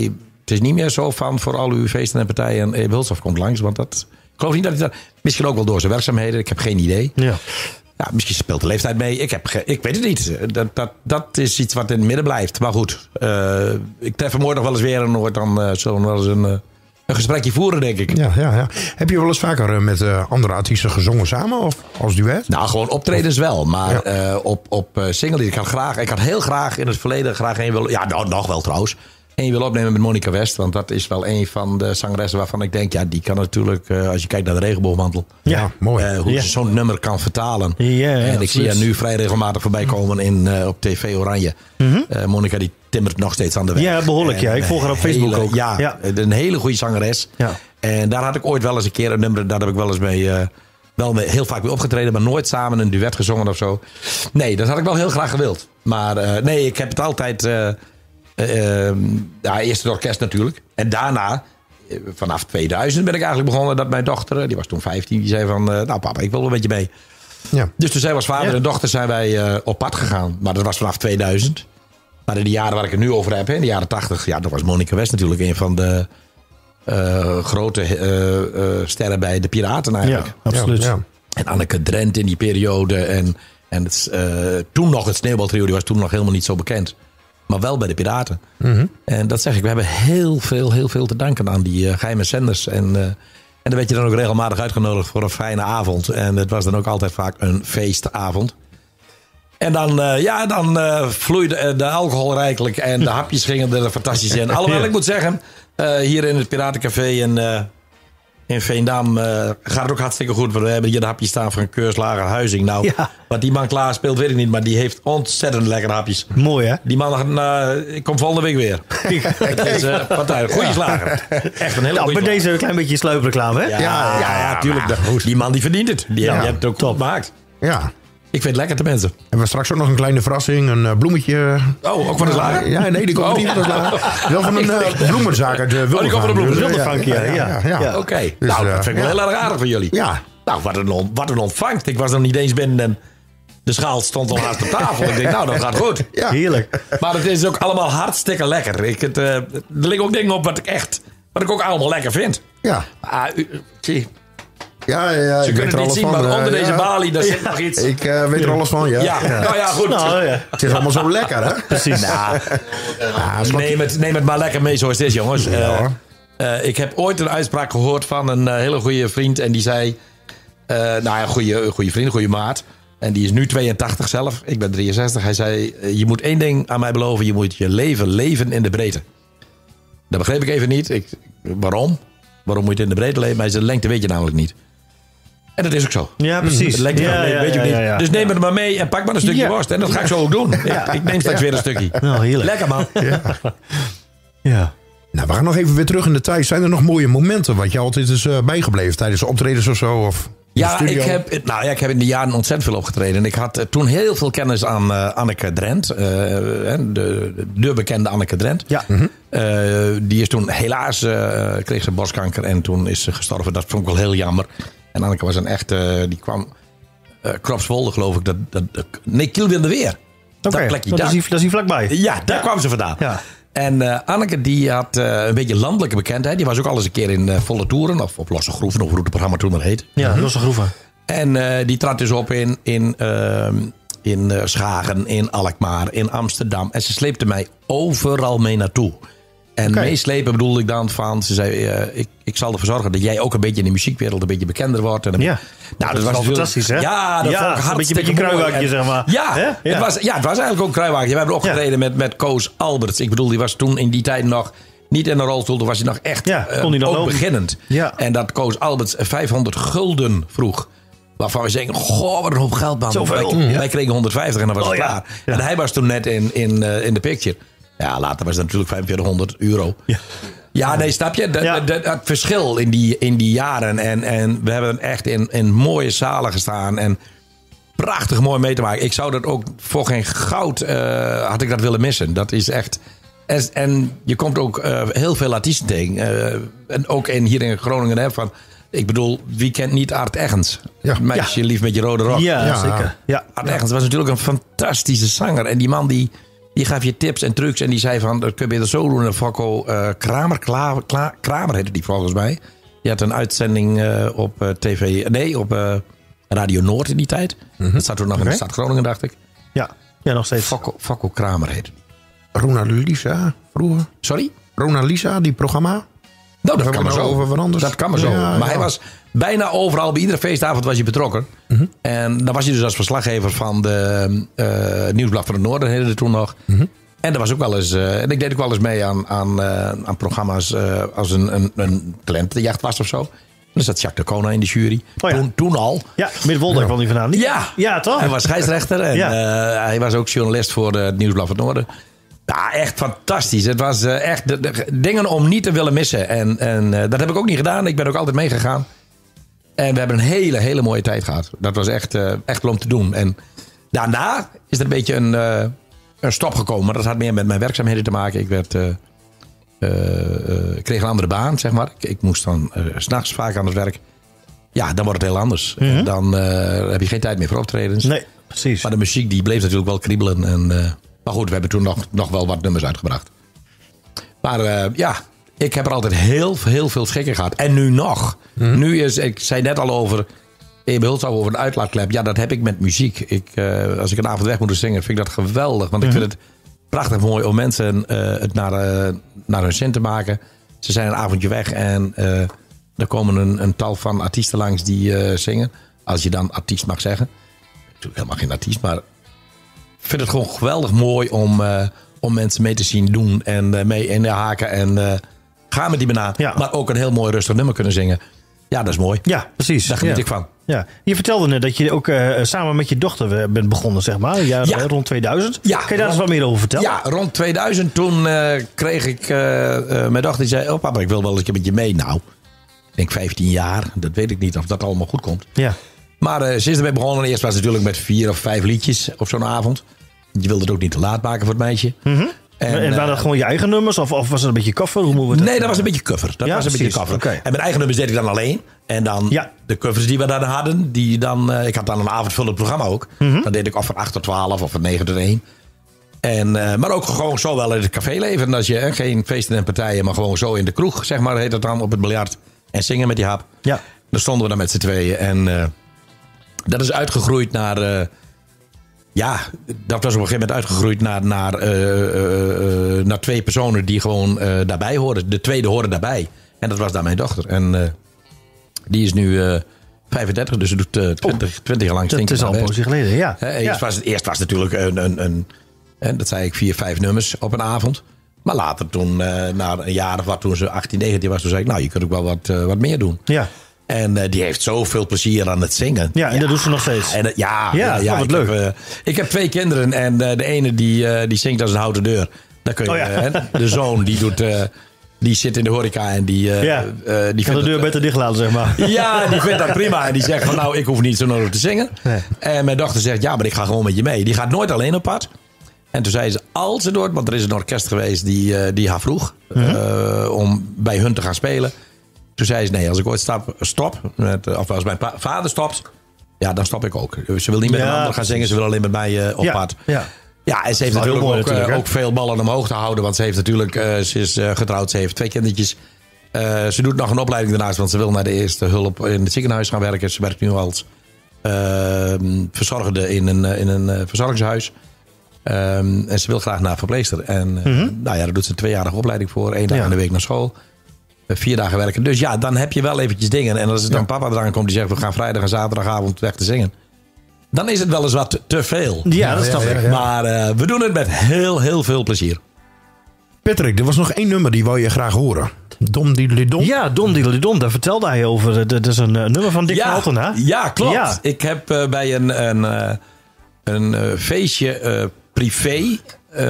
het is niet meer zo van voor al uw feesten en partijen en Wilshoff komt langs. Want dat, ik geloof niet dat hij dat... Misschien ook wel door zijn werkzaamheden. Ik heb geen idee. Ja. Ja, misschien speelt de leeftijd mee. Ik, heb ge, ik weet het niet. Dat, dat, dat is iets wat in het midden blijft. Maar goed, uh, ik tref hem ooit nog wel eens weer. En ooit dan uh, zullen we wel eens een, uh, een gesprekje voeren, denk ik. Ja, ja, ja. Heb je wel eens vaker uh, met uh, andere artiesten gezongen samen? Of als duet? Nou, gewoon optredens wel. Maar ja. uh, op, op uh, single. Ik had, graag, ik had heel graag in het verleden graag een willen... Ja, nou, nog wel trouwens. En wil opnemen met Monica West. Want dat is wel een van de zangeressen waarvan ik denk... ja, die kan natuurlijk, uh, als je kijkt naar de regenboogmantel... Ja, mooi. Uh, hoe ja. ze zo'n nummer kan vertalen. Ja, ja, en ik absoluut. zie haar nu vrij regelmatig voorbij komen in, uh, op T V Oranje. Mm-hmm. Uh, Monica die timmert nog steeds aan de weg. Ja, behoorlijk. Ja. Ik volg haar op Facebook hele, ook. Ja, Ja, een hele goede zangeres. Ja. En daar had ik ooit wel eens een keer een nummer... daar heb ik wel eens mee... Uh, wel mee, heel vaak mee opgetreden, maar nooit samen een duet gezongen of zo. Nee, dat had ik wel heel graag gewild. Maar uh, nee, ik heb het altijd... Uh, Uh, ja, eerst het orkest natuurlijk. En daarna, vanaf tweeduizend ben ik eigenlijk begonnen dat mijn dochter, die was toen vijftien, die zei van, uh, nou papa, ik wil wel een beetje mee. Ja. Dus toen zijn we als vader Ja. en dochter zijn wij uh, op pad gegaan. Maar dat was vanaf tweeduizend. Maar in de jaren waar ik het nu over heb, hè, in de jaren tachtig, ja, dat was Monica West natuurlijk een van de uh, grote uh, uh, sterren bij de Piraten eigenlijk. Ja, absoluut. Ja, ja. En Anneke Drent in die periode. En, en het, uh, toen nog het Sneeuwbaltrio, die was toen nog helemaal niet zo bekend. Maar wel bij de Piraten. Mm-hmm. En dat zeg ik, we hebben heel veel, heel veel te danken aan die uh, geheime zenders. En, uh, en dan werd je dan ook regelmatig uitgenodigd voor een fijne avond. En het was dan ook altijd vaak een feestavond. En dan, uh, ja, dan uh, vloeide de alcohol rijkelijk en de hapjes gingen er fantastisch in. Alhoewel, ik moet zeggen, uh, hier in het Piratencafé in, uh, in Veendam uh, gaat het ook hartstikke goed. We hebben hier de hapjes staan van Keurslager Huizing. Nou, Ja. wat die man klaar speelt, weet ik niet. Maar die heeft ontzettend lekkere hapjes. Mooi, hè? Die man, uh, ik kom volgende week weer. Het is uh, fantastisch. Goeie slager. Echt een hele Nou, goede bij deze een klein beetje sluipreclame, hè? Ja, ja, ja, ja, tuurlijk. De- die man die verdient het. Die, Ja. die heeft het ook top gemaakt. Ja. Ik vind het lekker te mensen. En we straks ook nog een kleine verrassing, een uh, bloemetje. Oh, ook van de slager? Ja, nee, die komt Oh. niet van de slager. Wel van een uh, bloemenzaak uit uh, Oh, die komt van de bloemen. Dus, uh, Frank, ja, ja. ja, ja. Ja. Oké. Dus, nou, uh, dat vind ik wel ja. heel erg aardig van jullie. Ja. Nou, wat een, on- wat een ontvangst. Ik was nog niet eens binnen en de schaal stond al haast op tafel. Ik denk, nou, dat gaat goed. Ja. Heerlijk. Maar het is ook allemaal hartstikke lekker. Ik, het, uh, er liggen ook dingen op wat ik echt, wat ik ook allemaal lekker vind. Ja. Ah, u, zie, Ja, ja, ja. ze ik weet kunnen er het niet alles zien, van. maar uh, onder deze ja. balie, daar zit nog iets. Ik uh, weet er alles van, ja. Ja, nou ja, goed. Nou, ja. Het is allemaal zo lekker, hè? Precies. Nou, Ja, slokje- neem, het, neem het maar lekker mee zoals het is, jongens. Ja, Uh, hoor. uh, ik heb ooit een uitspraak gehoord van een uh, hele goede vriend. En die zei, uh, nou ja, een goede, goede vriend, een goede maat. En die is nu tweeëntachtig zelf. Ik ben drieënzestig. Hij zei, uh, je moet één ding aan mij beloven. Je moet je leven leven in de breedte. Dat begreep ik even niet. Ik, waarom? Waarom moet je het in de breedte leven? Maar hij zei, de lengte weet je namelijk niet. En dat is ook zo. Ja, precies. De lengte van Ja, het leven ja, weet je ook ja, niet. ja, ja. Dus neem het maar mee en pak maar een stukje Ja. worst. En dat ga ik zo ook doen. Ik, ik neem straks weer een stukje. Nou, heerlijk. Lekker, man. Ja. Nou, we gaan nog even weer terug in de tijd. Zijn er nog mooie momenten wat je altijd is uh, bijgebleven tijdens optredens of zo? Of in de Ja, studio? ik heb, nou ja, ik heb in de jaren ontzettend veel opgetreden. En ik had uh, toen heel veel kennis aan uh, Anneke Drent. Uh, de, de bekende Anneke Drent. Ja. Uh, die is toen helaas, uh, kreeg ze borstkanker en toen is ze gestorven. Dat vond ik wel heel jammer. En Anneke was een echte, die kwam uh, Kropswolde geloof ik. Dat, dat, dat, nee, Kielwinde weer. Oké, Dat plekje dat, daar. is hier- dat is hier vlakbij. Ja, daar kwam ze vandaan. Ja. En uh, Anneke die had uh, een beetje landelijke bekendheid. Die was ook al eens een keer in uh, volle toeren. Of op losse groeven, of hoe het programma toen maar heet. Ja, Losse Groeven. En uh, die trad dus op in, in, uh, in uh, Schagen, in Alkmaar, in Amsterdam. En ze sleepte mij overal mee naartoe. En Oké. meeslepen bedoelde ik dan van... Ze zei, uh, ik, ik zal ervoor zorgen dat jij ook een beetje in de muziekwereld... een beetje bekender wordt. En een Ja. nou, Dat is wel natuurlijk- fantastisch, hè? Ja, dat Ja, vond ik een beetje- hartstikke beetje mooi. kruiwaagje, En- zeg maar. Ja, Hè? Ja. Het was, ja, het was eigenlijk ook een kruiwaagje. We hebben opgetreden met, met Koos Alberts. Ik bedoel, die was toen in die tijd nog... niet in een rolstoel, toen was hij nog echt Ja, uh, kon hij nog ook lopen. beginnend. Ja. En dat Koos Alberts vijfhonderd gulden vroeg... Waarvan we zeggen, goh, wat een hoop geld, man. Zoveel. Wij, Ja. wij kregen honderdvijftig en dan was Oh, het ja. klaar. Ja. En hij was toen net in, in, uh, in de picture. Ja, later was het natuurlijk vijfenveertighonderd euro. Ja. Ja, nee, snap je? Dat, Ja. dat, dat verschil in die, in die jaren. En, en we hebben echt in, in mooie zalen gestaan. En prachtig mooi mee te maken. Ik zou dat ook voor geen goud uh, had ik dat willen missen. Dat is echt... En, en je komt ook uh, heel veel artiesten tegen. Uh, en ook in, hier in Groningen. Hè, van, ik bedoel, wie kent niet Art Eggens? Ja. Meisje lief met je rode rok. Ja, Ja. zeker. Ja. Art Eggens was natuurlijk een fantastische zanger. En die man die... Die gaf je tips en trucs. En die zei van, dat kun je beter zo doen. En Fokko uh, Kramer, Kla, Kla, Kramer heette die volgens mij. Die had een uitzending uh, op uh, tv... Nee, op uh, Radio Noord in die tijd. Mm-hmm. Dat zat toen nog okay. in de stad Groningen, dacht ik. Ja, ja nog steeds. Fokko, Fokko Kramer heet. Rona Lisa vroeger. Sorry? Rona Lisa, die programma. Nou, dat kan maar zo. Over wat anders. Dat kan maar zo. Ja, maar ja. hij was bijna overal, bij iedere feestavond was hij betrokken. Mm-hmm. En dan was hij dus als verslaggever van de uh, Nieuwsblad van het Noorden, heette het toen nog. Mm-hmm. En er was ook wel eens, uh, en ik deed ook wel eens mee aan, aan, uh, aan programma's uh, als een, een, een talentenjacht was of zo. Dan zat Jacques de Kona in de jury. Oh ja. toen, toen al. Ja, Midwolder kwam hij vandaan. Ja. Ja, toch? Hij was scheidsrechter en ja. uh, hij was ook journalist voor uh, het Nieuwsblad van het Noorden. Ja, echt fantastisch. Het was uh, echt de, de, dingen om niet te willen missen. En, en uh, dat heb ik ook niet gedaan. Ik ben ook altijd meegegaan. En we hebben een hele, hele mooie tijd gehad. Dat was echt, uh, echt om te doen. En daarna is er een beetje een, uh, een stop gekomen. Maar dat had meer met mijn werkzaamheden te maken. Ik werd, uh, uh, uh, kreeg een andere baan, zeg maar. Ik, ik moest dan uh, 's nachts vaak aan het werk. Ja, dan wordt het heel anders. Mm-hmm. Dan uh, heb je geen tijd meer voor optredens. Nee, precies. Maar de muziek die bleef natuurlijk wel kriebelen. En, uh, maar goed, we hebben toen nog, nog wel wat nummers uitgebracht. Maar uh, ja, ik heb er altijd heel, heel veel schik in gehad. En nu nog. Mm-hmm. Nu is, ik zei net al over, Ebe Hulshoff over een uitlaatklep. Ja, dat heb ik met muziek. Ik, uh, als ik een avond weg moet zingen, vind ik dat geweldig. Want mm-hmm. ik vind het prachtig mooi om mensen uh, het naar, uh, naar hun zin te maken. Ze zijn een avondje weg en uh, er komen een, een tal van artiesten langs die uh, zingen. Als je dan artiest mag zeggen. Natuurlijk helemaal geen artiest, maar ik vind het gewoon geweldig mooi om, uh, om mensen mee te zien doen. En uh, mee in de haken en uh, gaan met die banaan. Ja. Maar ook een heel mooi rustig nummer kunnen zingen. Ja, dat is mooi. Ja, precies. Daar geniet ja. ik van. Ja. Je vertelde net dat je ook uh, samen met je dochter bent begonnen, zeg maar. Ja, ja. Rond tweeduizend. Ja, kan je daar eens wat meer over vertellen? Ja, rond tweeduizend. Toen uh, kreeg ik... Uh, uh, mijn dochter die zei... Oh papa, ik wil wel eens een met je mee. Nou, ik denk vijftien jaar. Dat weet ik niet of dat allemaal goed komt. Ja. Maar uh, ze is ermee begonnen. Eerst was het natuurlijk met vier of vijf liedjes op zo'n avond. Je wilde het ook niet te laat maken voor het meisje. Mm-hmm. En, en waren dat gewoon je eigen nummers? Of, of was het een beetje cover? Hoe moeten we nee, dat was een beetje cover. Dat ja, was een precies. beetje cover. Okay. En mijn eigen nummers deed ik dan alleen. En dan ja. de covers die we dan hadden. Die dan, uh, ik had dan een avondvullend programma ook. Mm-hmm. Dan deed ik of van acht tot twaalf of van negen tot één. En, uh, maar ook gewoon zo wel in het caféleven. Als je uh, geen feesten en partijen, maar gewoon zo in de kroeg, zeg maar, heet het dan, op het biljart. En zingen met die hap. Ja. Dan stonden we dan met z'n tweeën. En uh, dat is uitgegroeid naar... Uh, Ja, dat was op een gegeven moment uitgegroeid naar, naar, uh, uh, uh, naar twee personen die gewoon uh, daarbij hoorden. De tweede hoorde daarbij. En dat was dan mijn dochter. En uh, die is nu uh, vijfendertig, dus ze doet uh, twintig, twintig jaar lang stinken. Het is al een poosje geleden, ja. He, eerst, ja. Was het, eerst was het natuurlijk een, een, een, een, dat zei ik, vier, vijf nummers op een avond. Maar later toen, uh, na een jaar of wat, toen ze achttien, negentien was, toen zei ik, nou, je kunt ook wel wat, uh, wat meer doen. Ja. En uh, die heeft zoveel plezier aan het zingen. Ja, en ja, dat doet ze nog steeds. En, uh, ja, ja, ja, ja wat ik leuk. Heb, uh, ik heb twee kinderen en uh, de ene die, uh, die zingt als een houten deur. Dan kun je, oh, ja. uh, de zoon die, doet, uh, die zit in de horeca en die... Uh, ja. uh, die kan de deur het, beter dicht laten, zeg maar. Ja, die vindt dat prima. En die zegt van nou, ik hoef niet zo nodig te zingen. Nee. En mijn dochter zegt ja, maar ik ga gewoon met je mee. Die gaat nooit alleen op pad. En toen zei ze, als ze door, want er is een orkest geweest die, uh, die haar vroeg mm-hmm. uh, om bij hun te gaan spelen. Toen zei ze, nee, als ik ooit stap, stop, met, of als mijn pa- vader stopt, ja, dan stop ik ook. Ze wil niet met ja, een ander gaan zingen, ze wil alleen met mij uh, op ja, pad. Ja. Ja, en ze heeft natuurlijk, mooi, ook, natuurlijk uh, ook veel ballen omhoog te houden. Want ze heeft natuurlijk, uh, ze is uh, getrouwd, ze heeft twee kindertjes. Uh, ze doet nog een opleiding daarnaast, want ze wil naar de eerste hulp in het ziekenhuis gaan werken. Ze werkt nu als uh, verzorgende in een, in een uh, verzorgingshuis. Um, en ze wil graag naar verpleegster. En uh, mm-hmm. nou ja, daar doet ze een tweejarige opleiding voor. Eén dag ja. in de week naar school. Vier dagen werken. Dus ja, dan heb je wel eventjes dingen. En als er dan ja. papa eraan komt die zegt, we gaan vrijdag en zaterdagavond weg te zingen. Dan is het wel eens wat te, te veel. Ja, dat snap ik. Ja, ja, ja. Maar uh, we doen het met heel, heel veel plezier. Patrick, er was nog één nummer die wou je graag horen. Dom Diddley-Dom. Ja, Dom Diddley-Dom. Daar vertelde hij over. Dat is een uh, nummer van Dick ja, van Altena. Ja, klopt. Ja. Ik heb uh, bij een, een, uh, een uh, feestje uh, privé uh,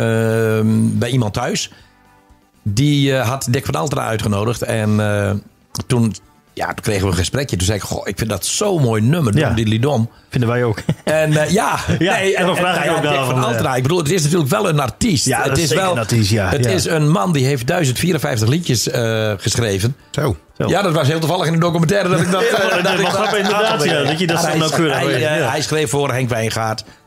bij iemand thuis. Die uh, had Dick van Altena uitgenodigd. En uh, toen, ja, toen kregen we een gesprekje. Toen zei ik, goh, ik vind dat zo'n mooi nummer. Ja. Dom Diddley-Dom. Vinden wij ook. En uh, ja, ja nee, en dan vraag ik ook Dick van Altena. Ik bedoel, het is natuurlijk wel een artiest. Ja, het is, is wel een artiest, ja. Het ja. is een man die heeft duizend vierenvijftig liedjes uh, geschreven. Zo. Zo. Ja, dat was heel toevallig in de documentaire dat ik dat... ja, dat, dat, dat, dat inderdaad, ja, dat je dat zo nauwkeurig hij, weet. uh, ja. hij schreef voor Henk Wijngaard.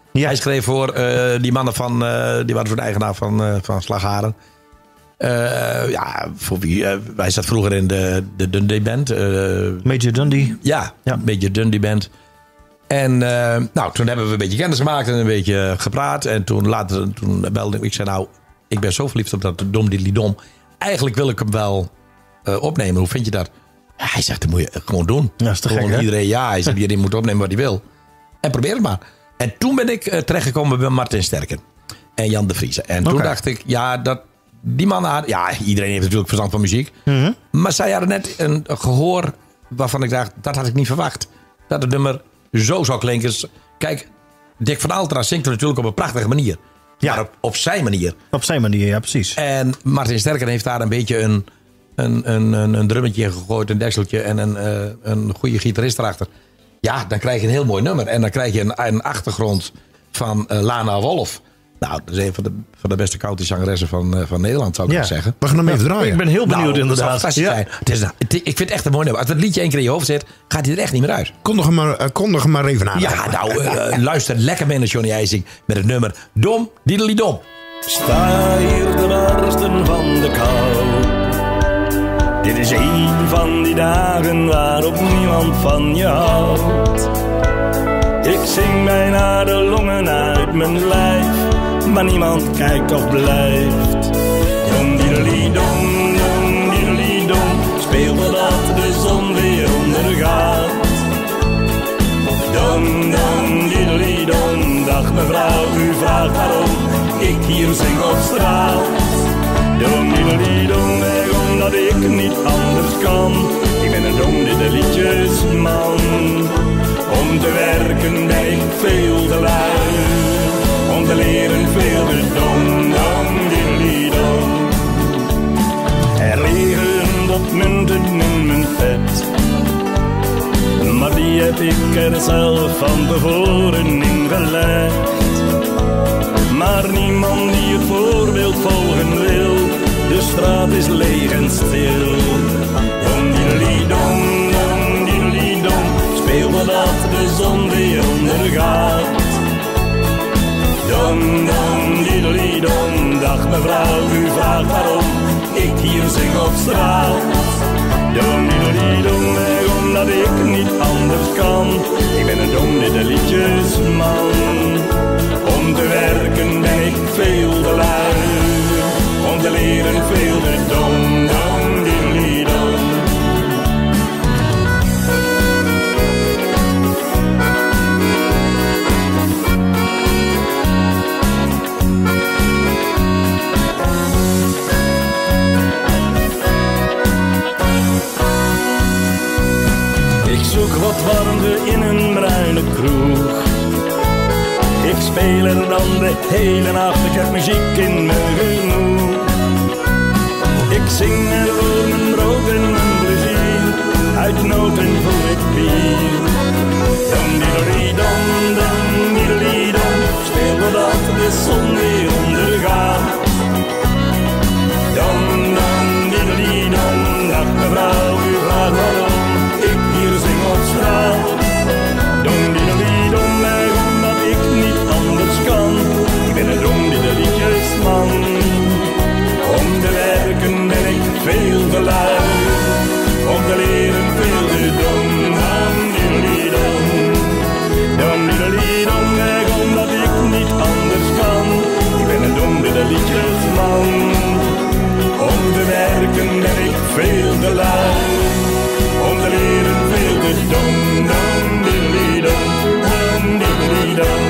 Ja. Hij schreef voor uh, die mannen van... Uh, die waren voor de eigenaar van, uh, van Slagharen. Uh, ja, voor wie... Uh, wij zat vroeger in de, de Dundee Band. Uh, Major Dundee. Ja, ja, Major Dundee Band. En uh, nou, toen hebben we een beetje kennis gemaakt en een beetje gepraat. En toen later toen belde ik. Ik zei nou, ik ben zo verliefd op dat Dom Diddley Dom. Eigenlijk wil ik hem wel uh, opnemen. Hoe vind je dat? Ja, hij zegt, dat moet je gewoon doen. Ja, is te gewoon gek, iedereen, ja, hij zegt, iedereen moet opnemen wat hij wil. En probeer het maar. En toen ben ik uh, terechtgekomen bij Martin Sterken. En Jan de Vriese. En toen okay. dacht ik, ja, dat... Die mannen hadden... Ja, iedereen heeft natuurlijk verstand van muziek. Mm-hmm. Maar zij hadden net een gehoor waarvan ik dacht... Dat had ik niet verwacht. Dat het nummer zo zou klinken. Kijk, Dick van Altena zingt er natuurlijk op een prachtige manier. Ja. Maar op, op zijn manier. Op zijn manier, ja, precies. En Martin Sterken heeft daar een beetje een, een, een, een, een drummetje in gegooid. Een dekseltje en een, uh, een goede gitarist erachter. Ja, dan krijg je een heel mooi nummer. En dan krijg je een, een achtergrond van uh, Lana Wolf. Nou, dat is een van de, van de beste countryzangeressen van, uh, van Nederland, zou ik ja. zeggen. We gaan hem even draaien. Ik ben heel benieuwd, nou, inderdaad. Fantastisch ja. zijn. Het is, het, ik vind het echt een mooi nummer. Als het liedje één keer in je hoofd zit, gaat hij er echt niet meer uit. Kondig hem maar, uh, kondig hem maar even aan. Ja, nou, uh, luister lekker mee naar Johnny IJsing met het nummer Dom Diddley Dom. Sta hier te barsten van de kou. Dit is een van die dagen waarop niemand van je houdt. Ik zing bijna de longen uit mijn lijf, maar niemand kijkt of blijft. Dom diddley dom, dom diddley dom, speel totdat de zon weer ondergaat. Dom, dom diddley dom, dag mevrouw, u vraagt waarom ik hier zing op straat. Dom diddley dom, omdat ik niet anders kan. Ik ben een dom diddelietjesman. Om te werken ben ik veel te lui. Om te leren veel te dom, dom diddley dom. Er liggen wat munten in mijn vet, maar die heb ik er zelf van tevoren in gelegd. Maar niemand die het voorbeeld volgen wil, de straat is leeg en stil. Dom diddley dom, dom diddley dom, speel totdat de zon weer ondergaat. Dom, dom diddley dom, dag mevrouw, u vraagt waarom ik hier zing op straat. Dom diddley dom, omdat ik niet anders kan. Ik ben een dom diddelietjesman. Om te werken ben ik veel te lui. Om te leren veel te dom, dom diddley dom. Ik zoek wat warmte in een bruine kroeg. Ik speel er dan de hele nacht, ik heb muziek in me genoeg. Ik zing er voor mijn brood en mijn plezier, uit noten voel ik bier. Dom diddley dom, dom diddley dom, speel totdat de zon weer ondergaat. Dom, dom diddley dom, dag mevrouw, u vraagt waarom ik hier zing op straat. Dom diddley dom, omdat ik niet anders kan. Ik ben een dom diddelietjesman. Om te werken ben ik veel te lui. Om te leren veel te dom. Dom diddley dom. Dom diddley dom, omdat ik niet anders kan. Ik ben een dom diddelietjesman. Om te werken ben ik veel te lui. Om te leren veel te dom. Dom diddley dom. Dom diddley dom.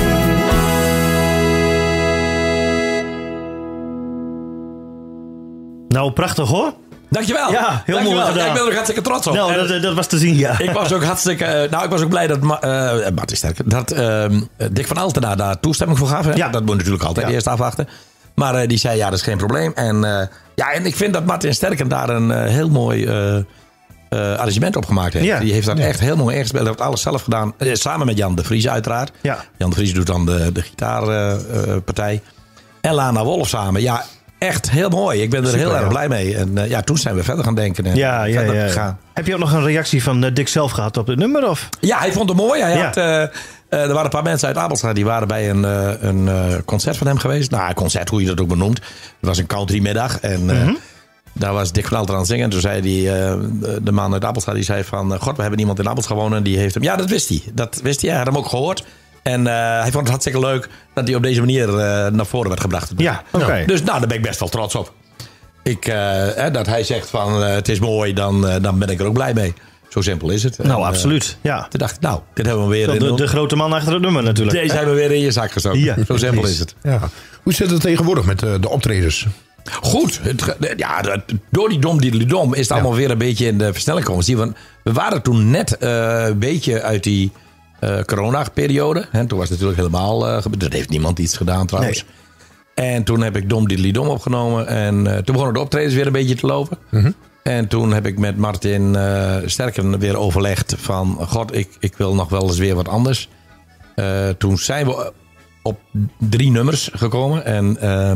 Nou, prachtig hoor. Dankjewel. Ja, heel Dankjewel. mooi gedaan. Ja, ik ben er hartstikke trots op. Nou, dat, dat was te zien, ja. Ik was ook hartstikke... Uh, nou, ik was ook blij dat... Uh, Martin Sterken, dat uh, Dick van Altena daar toestemming voor gaf. Hè? Ja. Dat moet natuurlijk altijd ja. eerst afwachten. Maar uh, die zei, ja, dat is geen probleem. En, uh, ja, en ik vind dat Martin Sterken daar een uh, heel mooi uh, uh, arrangement op gemaakt heeft. Ja. Die heeft dat ja. echt heel mooi ingespeeld. Hij heeft alles zelf gedaan. Uh, samen met Jan de Vriese uiteraard. Ja. Jan de Vriese doet dan de, de gitaarpartij. Uh, uh, en Lana Wolf samen. Ja, echt heel mooi. Ik ben er Super, heel erg ja. blij mee. En uh, ja, toen zijn we verder gaan denken. En Ja, ja, verder ja. gegaan. Heb je ook nog een reactie van uh, Dick zelf gehad op het nummer? Of? Ja, hij vond het mooi. Hij Ja. had, uh, uh, er waren een paar mensen uit Abelstra die waren bij een, uh, een uh, concert van hem geweest. Nou, een concert, hoe je dat ook benoemt. Het was een countrymiddag. En uh, mm-hmm. daar was Dick van Alter aan het zingen. En toen zei die, uh, de man uit Abelstra, die zei van... God, we hebben iemand in Abelstra wonen en die heeft hem... Ja, dat wist hij. Dat wist hij. Hij had hem ook gehoord. En uh, hij vond het hartstikke leuk dat hij op deze manier uh, naar voren werd gebracht. Ja, oké. Okay. Dus nou, daar ben ik best wel trots op. Ik, uh, hè, dat hij zegt van uh, het is mooi, dan, uh, dan ben ik er ook blij mee. Zo simpel is het. Nou, en, absoluut. Ja. Toen dacht ik, nou, dit hebben we weer de, in de, de grote man achter het nummer natuurlijk. Deze hebben we weer in je zak gestoken. Ja, Zo simpel is het. Ja. Hoe zit het tegenwoordig met uh, de optredens? Goed. Het, ja, door die dom die dom is het ja. allemaal weer een beetje in de versnelling gekomen. We waren toen net uh, een beetje uit die uh, corona-periode. Hè, toen was het natuurlijk helemaal... Uh, er heeft niemand iets gedaan trouwens. Nee. En toen heb ik Dom Diddly Dom opgenomen. En uh, toen begonnen de optredens weer een beetje te lopen. Mm-hmm. En toen heb ik met Martin uh, Sterken weer overlegd van... God, ik, ik wil nog wel eens weer wat anders. Uh, toen zijn we op drie nummers gekomen. En uh,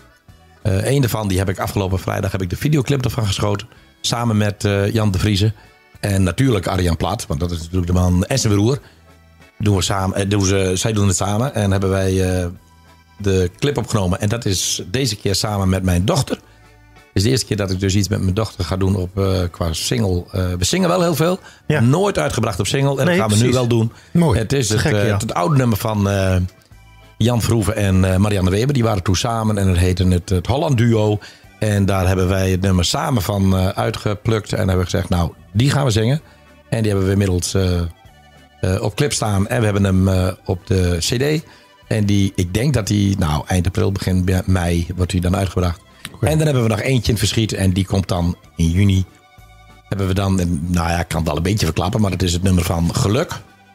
uh, een daarvan die heb ik afgelopen vrijdag heb ik de videoclip ervan geschoten. Samen met uh, Jan de Vrieze. En natuurlijk Arjan Plat. Want dat is natuurlijk de man. En zijn broer. Doen we samen, uh, doen ze, zij doen het samen. En hebben wij uh, de clip opgenomen. En dat is deze keer samen met mijn dochter. Het is de eerste keer dat ik dus iets met mijn dochter ga doen op, uh, qua single. Uh, we zingen wel heel veel. Ja. Nooit uitgebracht op single. En nee, dat gaan we precies. nu wel doen. Mooi. Het is het, gek, uh, ja. het, het oude nummer van uh, Jan Verhoeven en uh, Marianne Weber. Die waren toen samen en het heette het, het Holland Duo. En daar hebben wij het nummer samen van uh, uitgeplukt. En hebben we gezegd, nou, die gaan we zingen. En die hebben we inmiddels uh, uh, op clip staan. En we hebben hem uh, op de cd. En die, ik denk dat die, nou, eind april, begin mei wordt die dan uitgebracht. Okay. En dan hebben we nog eentje in het verschiet. En die komt dan in juni. Hebben we dan, nou ja, ik kan het al een beetje verklappen. Maar het is het nummer van Geluk.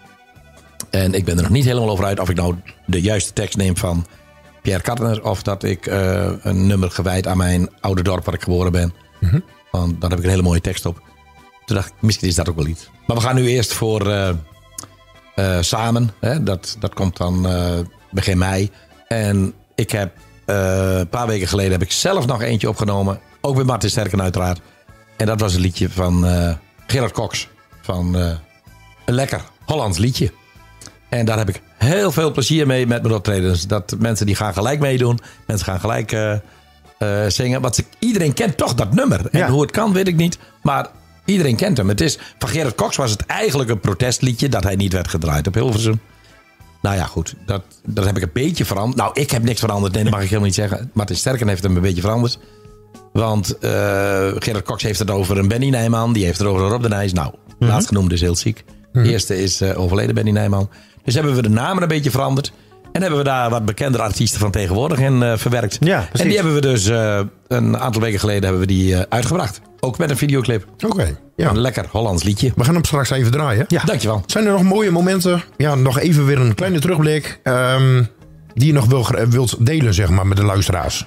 En ik ben er nog niet helemaal over uit of ik nou de juiste tekst neem van Pierre Kattener. Of dat ik uh, een nummer gewijd aan mijn oude dorp waar ik geboren ben. Mm-hmm. Want daar heb ik een hele mooie tekst op. Toen dacht ik, misschien is dat ook wel iets. Maar we gaan nu eerst voor uh, uh, Samen. Hè? Dat, dat komt dan uh, begin mei. En ik heb... Uh, een paar weken geleden heb ik zelf nog eentje opgenomen. Ook met Martin Sterken uiteraard. En dat was een liedje van uh, Gerard Cox. Van uh, een lekker Hollands liedje. En daar heb ik heel veel plezier mee met mijn optredens. Dat mensen die gaan gelijk meedoen. Mensen gaan gelijk uh, uh, zingen. Want ze, iedereen kent toch dat nummer. En ja. hoe het kan weet ik niet. Maar iedereen kent hem. Het is, van Gerard Cox was het eigenlijk een protestliedje. Dat hij niet werd gedraaid op Hilversum. Nou ja, goed. Dat, dat heb ik een beetje veranderd. Nou, ik heb niks veranderd. Nee, dat mag ik helemaal niet zeggen. Martin Sterken heeft hem een beetje veranderd. Want uh, Gerard Cox heeft het over een Benny Nijman. Die heeft het over een Rob de Nijs. Nou, mm-hmm. laatstgenoemde is heel ziek. Mm-hmm. De eerste is uh, overleden, Benny Nijman. Dus hebben we de namen een beetje veranderd. En hebben we daar wat bekendere artiesten van tegenwoordig in uh, verwerkt. Ja, en die hebben we dus uh, een aantal weken geleden hebben we die uh, uitgebracht. Ook met een videoclip. Oké. Okay, ja. Een lekker Hollands liedje. We gaan hem straks even draaien. Ja, dankjewel. Zijn er nog mooie momenten? Ja, nog even weer een kleine terugblik. Um, die je nog wil, wilt delen, zeg maar, met de luisteraars.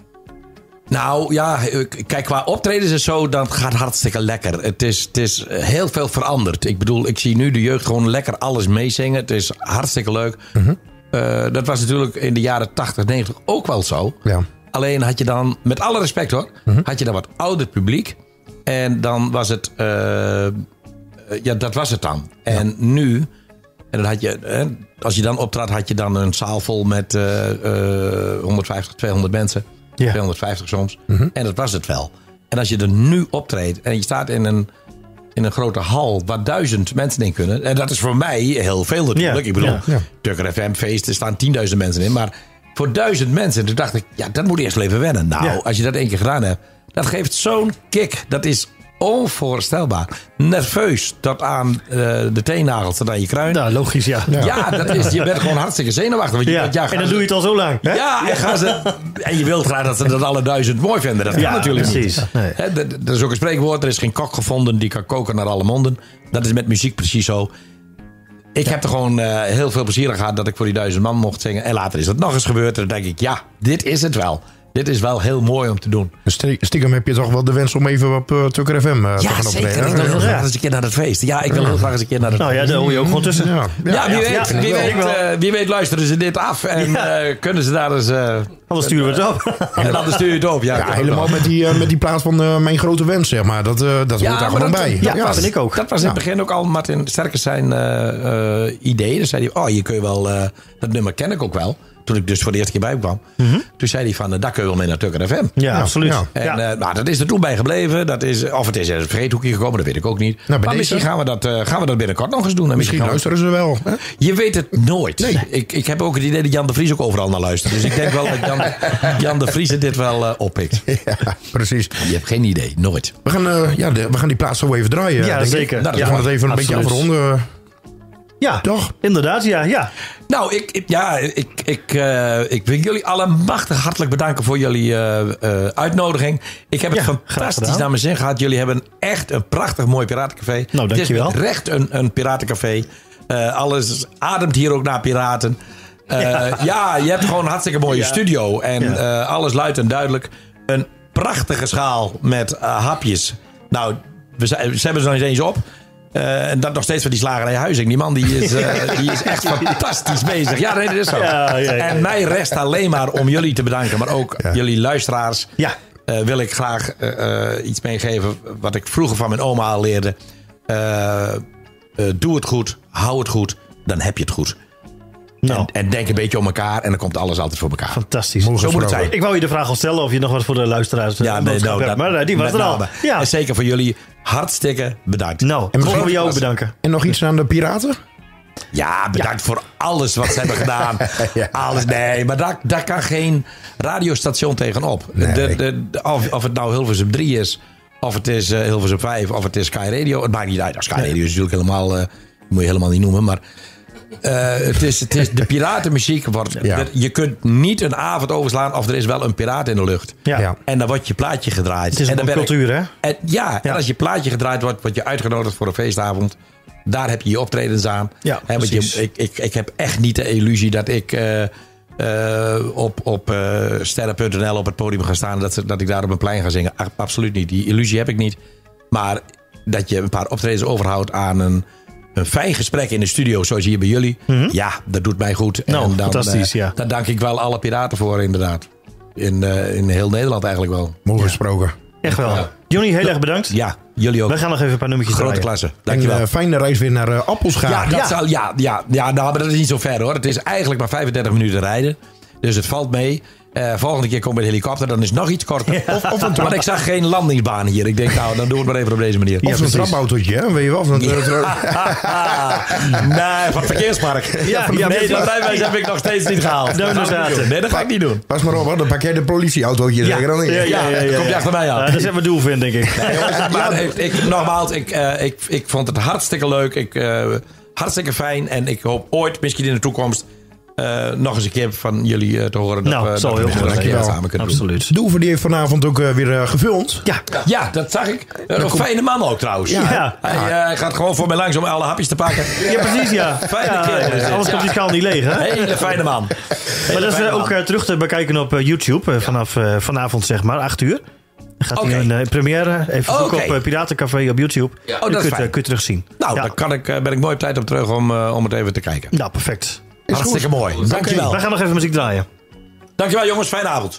Nou ja, kijk, qua optredens en zo, dat gaat hartstikke lekker. Het is, het is heel veel veranderd. Ik bedoel, ik zie nu de jeugd gewoon lekker alles meezingen. Het is hartstikke leuk. Uh-huh. Uh, dat was natuurlijk in de jaren tachtig, negentig ook wel zo. Ja. Alleen had je dan, met alle respect hoor, uh-huh. had je dan wat ouder publiek. En dan was het, uh, ja, dat was het dan. Ja. En nu, en dan had je, hè, als je dan optrad, had je dan een zaal vol met uh, uh, honderdvijftig, tweehonderd mensen. Ja. tweehonderdvijftig soms. Uh-huh. En dat was het wel. En als je er nu optreedt en je staat in een, in een grote hal waar duizend mensen in kunnen. En dat is voor mij heel veel natuurlijk. Ja. Ik bedoel, ja. Ja. Tukker F M feest, er staan tienduizend mensen in. Maar voor duizend mensen, toen dacht ik, ja, dat moet eerst even wennen. Nou, ja. als je dat één keer gedaan hebt, dat geeft zo'n kick. Dat is onvoorstelbaar. Nerveus tot aan uh, de teennagels, tot aan je kruin. Nou, logisch, ja. Ja, ja dat is, je bent gewoon hartstikke zenuwachtig. Want je, ja. ja, en dan ze, doe je het al zo lang. Hè? Ja, en, gaan ze, en je wilt graag dat ze dat alle duizend mooi vinden. Dat kan ja, natuurlijk precies. niet. Nee. He, er is ook een spreekwoord, er is geen kok gevonden die kan koken naar alle monden. Dat is met muziek precies zo. Ik ja. heb er gewoon uh, heel veel plezier aan gehad dat ik voor die duizend man mocht zingen. En later is dat nog eens gebeurd. En dan denk ik, ja, dit is het wel. dit is wel heel mooi om te doen. Stiekem heb je toch wel de wens om even op uh, Tukker F M uh, te ja, gaan optreden. Zeker. Ik wil heel graag eens een keer naar het feest. Ja, ik wil heel graag eens een keer naar het feest. Nou ja, daar hoor je ook gewoon tussen. Ja, ja, ja wie, ja, weet, ja, wie, weet, uh, wie weet luisteren ze dit af en ja. uh, kunnen ze daar eens... Uh, Anders sturen we het op. En dan stuur je het op. Ja, ja helemaal met die, uh, met die plaat van uh, Mijn Grote Wens, zeg maar. Dat, uh, dat ja, hoort daar gewoon dat, bij. Ja, ja, dat vind ik ook. Dat was in het begin ook al Martin Sterkens zijn uh, uh, idee. Dan zei hij, oh, je kun je wel... Uh, dat nummer ken ik ook wel. Toen ik dus voor de eerste keer bij kwam. Mm-hmm. Toen zei hij van, uh, daar kun je wel mee naar Tukker F M. Ja, ja absoluut. Ja. En uh, nou, dat is er toen bij gebleven. Dat is, of het is in het vergeethoekje gekomen, dat weet ik ook niet. Nou, maar misschien gaan we, dat, uh, gaan we dat binnenkort nog eens doen. En misschien luisteren ze wel. Hè? Je weet het nooit. Nee. Ik, ik heb ook het idee dat Jan de Vries ook overal naar luistert. Dus ik denk wel dat Jan, Jan de Vries dit wel uh, oppikt. Ja, precies. Je hebt geen idee, nooit. We gaan, uh, ja, de, we gaan die plaats zo even draaien. Ja, zeker. Nou, ja, we gaan het even een beetje afronden. Ja, toch? Inderdaad, ja. ja. Nou, ik, ik, ja, ik, ik, uh, ik wil jullie allen machtig hartelijk bedanken voor jullie uh, uh, uitnodiging. Ik heb het ja, fantastisch naar mijn zin gehad. Jullie hebben echt een prachtig mooi piratencafé. Nou, dankjewel. Het is recht een, een piratencafé. Uh, alles ademt hier ook naar piraten. Uh, ja. ja, je hebt gewoon een hartstikke mooie ja. studio. En ja. uh, alles luidt en duidelijk. Een prachtige schaal met uh, hapjes. Nou, we, ze hebben ze nog niet eens op. Uh, en dat nog steeds van die slagerij Huizing. Die man die is, uh, die is echt fantastisch bezig. Ja, nee, dat is zo. Ja, ja, ja. En mij rest alleen maar om jullie te bedanken. Maar ook ja. jullie luisteraars. Ja. Uh, wil ik graag uh, uh, iets meegeven. Wat ik vroeger van mijn oma al leerde. Uh, uh, doe het goed. Hou het goed. Dan heb je het goed. Nou. En, en denk een beetje om elkaar. En dan komt alles altijd voor elkaar. Fantastisch. Zo moet het zijn. Ik wou je de vraag al stellen of je nog wat voor de luisteraars ja, nee, nou, hebt. Dat, maar uh, die was er al. Ja. En zeker voor jullie hartstikke bedankt. Nou, en mogen we jou ook bedanken. En nog iets aan de piraten? Ja, bedankt ja. voor alles wat ze hebben gedaan. ja. Alles, nee, maar daar, daar kan geen radiostation tegenop. Nee. De, de, de, of, of het nou Hilversum drie is, of het is uh, Hilversum vijf, of het is Sky Radio. Het maakt niet uit. Sky Radio is natuurlijk helemaal, uh, moet je helemaal niet noemen, maar... Uh, het, is, het is de piratenmuziek. Wordt, ja. er, je kunt niet een avond overslaan of er is wel een piraat in de lucht. Ja. Ja. En dan wordt je plaatje gedraaid. Het is een cultuur, hè? En, ja, ja, en als je plaatje gedraaid wordt, word je uitgenodigd voor een feestavond. Daar heb je je optredens aan. Ja, He, want je, ik, ik, ik heb echt niet de illusie dat ik uh, uh, op, op uh, sterren punt n l op het podium ga staan. Dat, dat ik daar op een plein ga zingen. Ach, absoluut niet. Die illusie heb ik niet. Maar dat je een paar optredens overhoudt aan een... Een fijn gesprek in de studio, zoals hier bij jullie. Mm-hmm. Ja, dat doet mij goed. Nou, en dan, fantastisch, ja. Uh, daar dank ik wel alle piraten voor, inderdaad. In, uh, in heel Nederland eigenlijk wel. Mooi ja. gesproken. Echt wel. Ja. Johnny, heel erg bedankt. Ja, jullie ook. We gaan nog even een paar nummertjes Grote draaien. klasse. Dankjewel. En uh, fijne reis weer naar uh, Appelschaar. Ja, dat ja. Zal, ja, ja, ja nou, maar dat is niet zo ver hoor. Het is eigenlijk maar vijfendertig minuten rijden. Dus het valt mee. Uh, volgende keer kom ik met de helikopter, dan is het nog iets korter. Ja. Of, of een trap. Maar ik zag geen landingsbaan hier. Ik denk, nou, dan doen we het maar even op deze manier. Of ja, een trapautootje, hè? Weet je wel? Van het, ja. Nee, van het verkeerspark. Ja, ja, nee, dat rijbewijs heb ik nog steeds niet gehaald. Dat dat nee, dat ga ik niet doen. Pas maar op, hoor. Dan pak jij de politieautootje. Ja, dan ja, ja, ja, ja, ja. Kom je achter mij aan. Ja, dat is even doel vind, denk ik. Nee, jongens, maar ik, ik, nogmaals, ik, uh, ik, ik vond het hartstikke leuk. Ik, uh, hartstikke fijn. En ik hoop ooit, misschien in de toekomst... Uh, nog eens een keer van jullie uh, te horen. Nou, dat we zal heel goed samen kunnen Absoluut. doen. De Oever die heeft vanavond ook uh, weer uh, gefilmd. Ja, ja, dat zag ik. Uh, een komt... fijne man ook trouwens. Ja. Ja. Hij, uh, hij gaat gewoon voor mij langs om alle hapjes te pakken. Ja, precies, ja. Fijne ja, kerel. Ja, anders komt die schaal niet leeg, hè? Hele fijne man. Hele maar dat is uh, ook uh, terug te bekijken op uh, YouTube. Uh, vanaf uh, vanavond, zeg maar, acht uur. Dan gaat okay. hij een uh, première. Even zoeken okay. op uh, Piratencafé op YouTube. Ja. Oh, dat is fijn. Uh, kun je terugzien. Nou, ja. dan kan ik, uh, ben ik mooi op tijd op terug om, uh, om het even te kijken. Nou, perfect. Is hartstikke goed. Mooi. Dankjewel. Okay, we gaan nog even muziek draaien. Dankjewel jongens, fijne avond.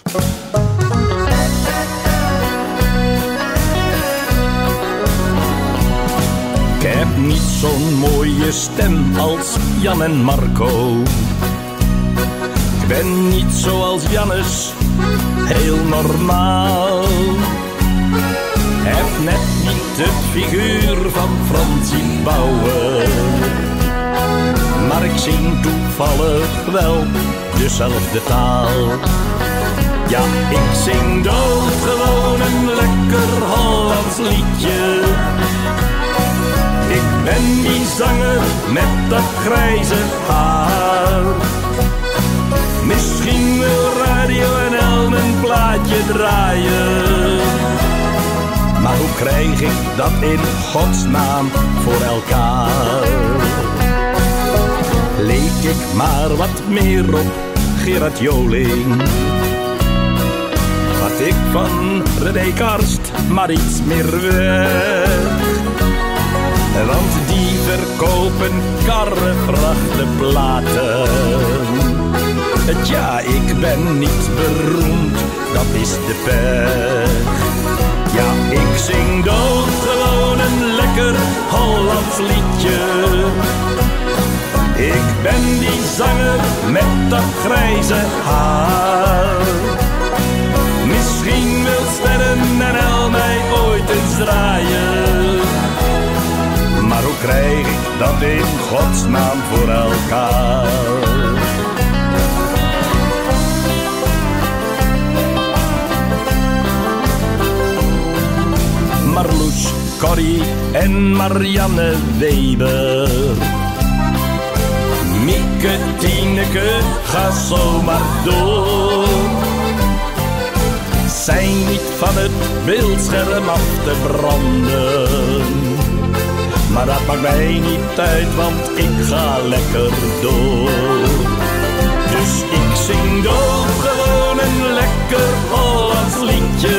Ik heb niet zo'n mooie stem als Jan en Marco. Ik ben niet zoals Jannes, heel normaal. Heb net niet het figuur van Fransie Bauer. Maar ik zing toevallig wel dezelfde taal. Ja, ik zing doodgewoon een lekker Hollands liedje. Ik ben die zanger met dat grijze haar. Misschien wil Radio N L mijn plaatje draaien. Maar hoe krijg ik dat in godsnaam voor elkaar? Leek ik maar wat meer op Gerard Joling. dacht ik van René Karst maar iets meer weg. Want die verkopen karren, vrachten, platen. Tja, ik ben niet beroemd, dat is de pech. Ja, ik zing dood gewoon een lekker Hollands liedje. Ik ben die zanger met dat grijze haar. Misschien wil Sterren en El mij ooit eens draaien. Maar hoe krijg ik dat in godsnaam voor elkaar? Marloes, Corrie en Marianne Weber. Mieke, Tineke, ga zomaar door. Zijn niet van het beeldscherm af te branden. Maar dat maakt mij niet uit, want ik ga lekker door. Dus ik zing door gewoon een lekker Hollands liedje.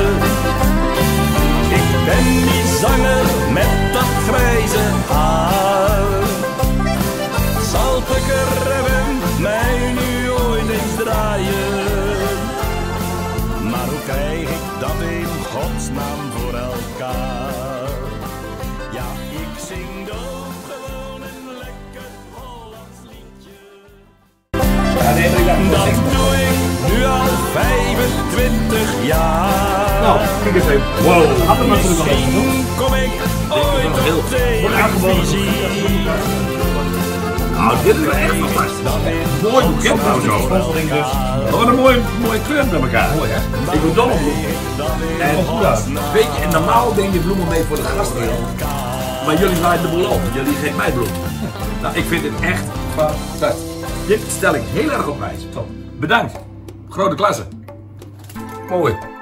Ik ben die zanger met dat grijze haar. Zal Pukkerrebben mij nu ooit eens draaien? Maar hoe krijg ik dat in godsnaam voor elkaar? Ja, ik zing door gewoon een lekker Hollands liedje. Ja, nee, maar ja, dat doe ik nu al vijfentwintig jaar. Nou, kijk eens even. Wow, had hem natuurlijk nog even. Misschien kom ik ooit op televisie. Nou, dit is wel echt fantastisch. Mooi boeket nou zo. Wat een mooie, mooie kleur met elkaar. Mooi hè? Ik doe dol op bloemen. En goed uit. Weet je, en normaal neem je bloemen mee voor de gasten. Maar jullie draaien de boel op. Jullie geven mij bloemen. Nou, ik vind dit echt fantastisch. Dit stel ik heel erg op prijs. Bedankt. Grote klasse. Mooi.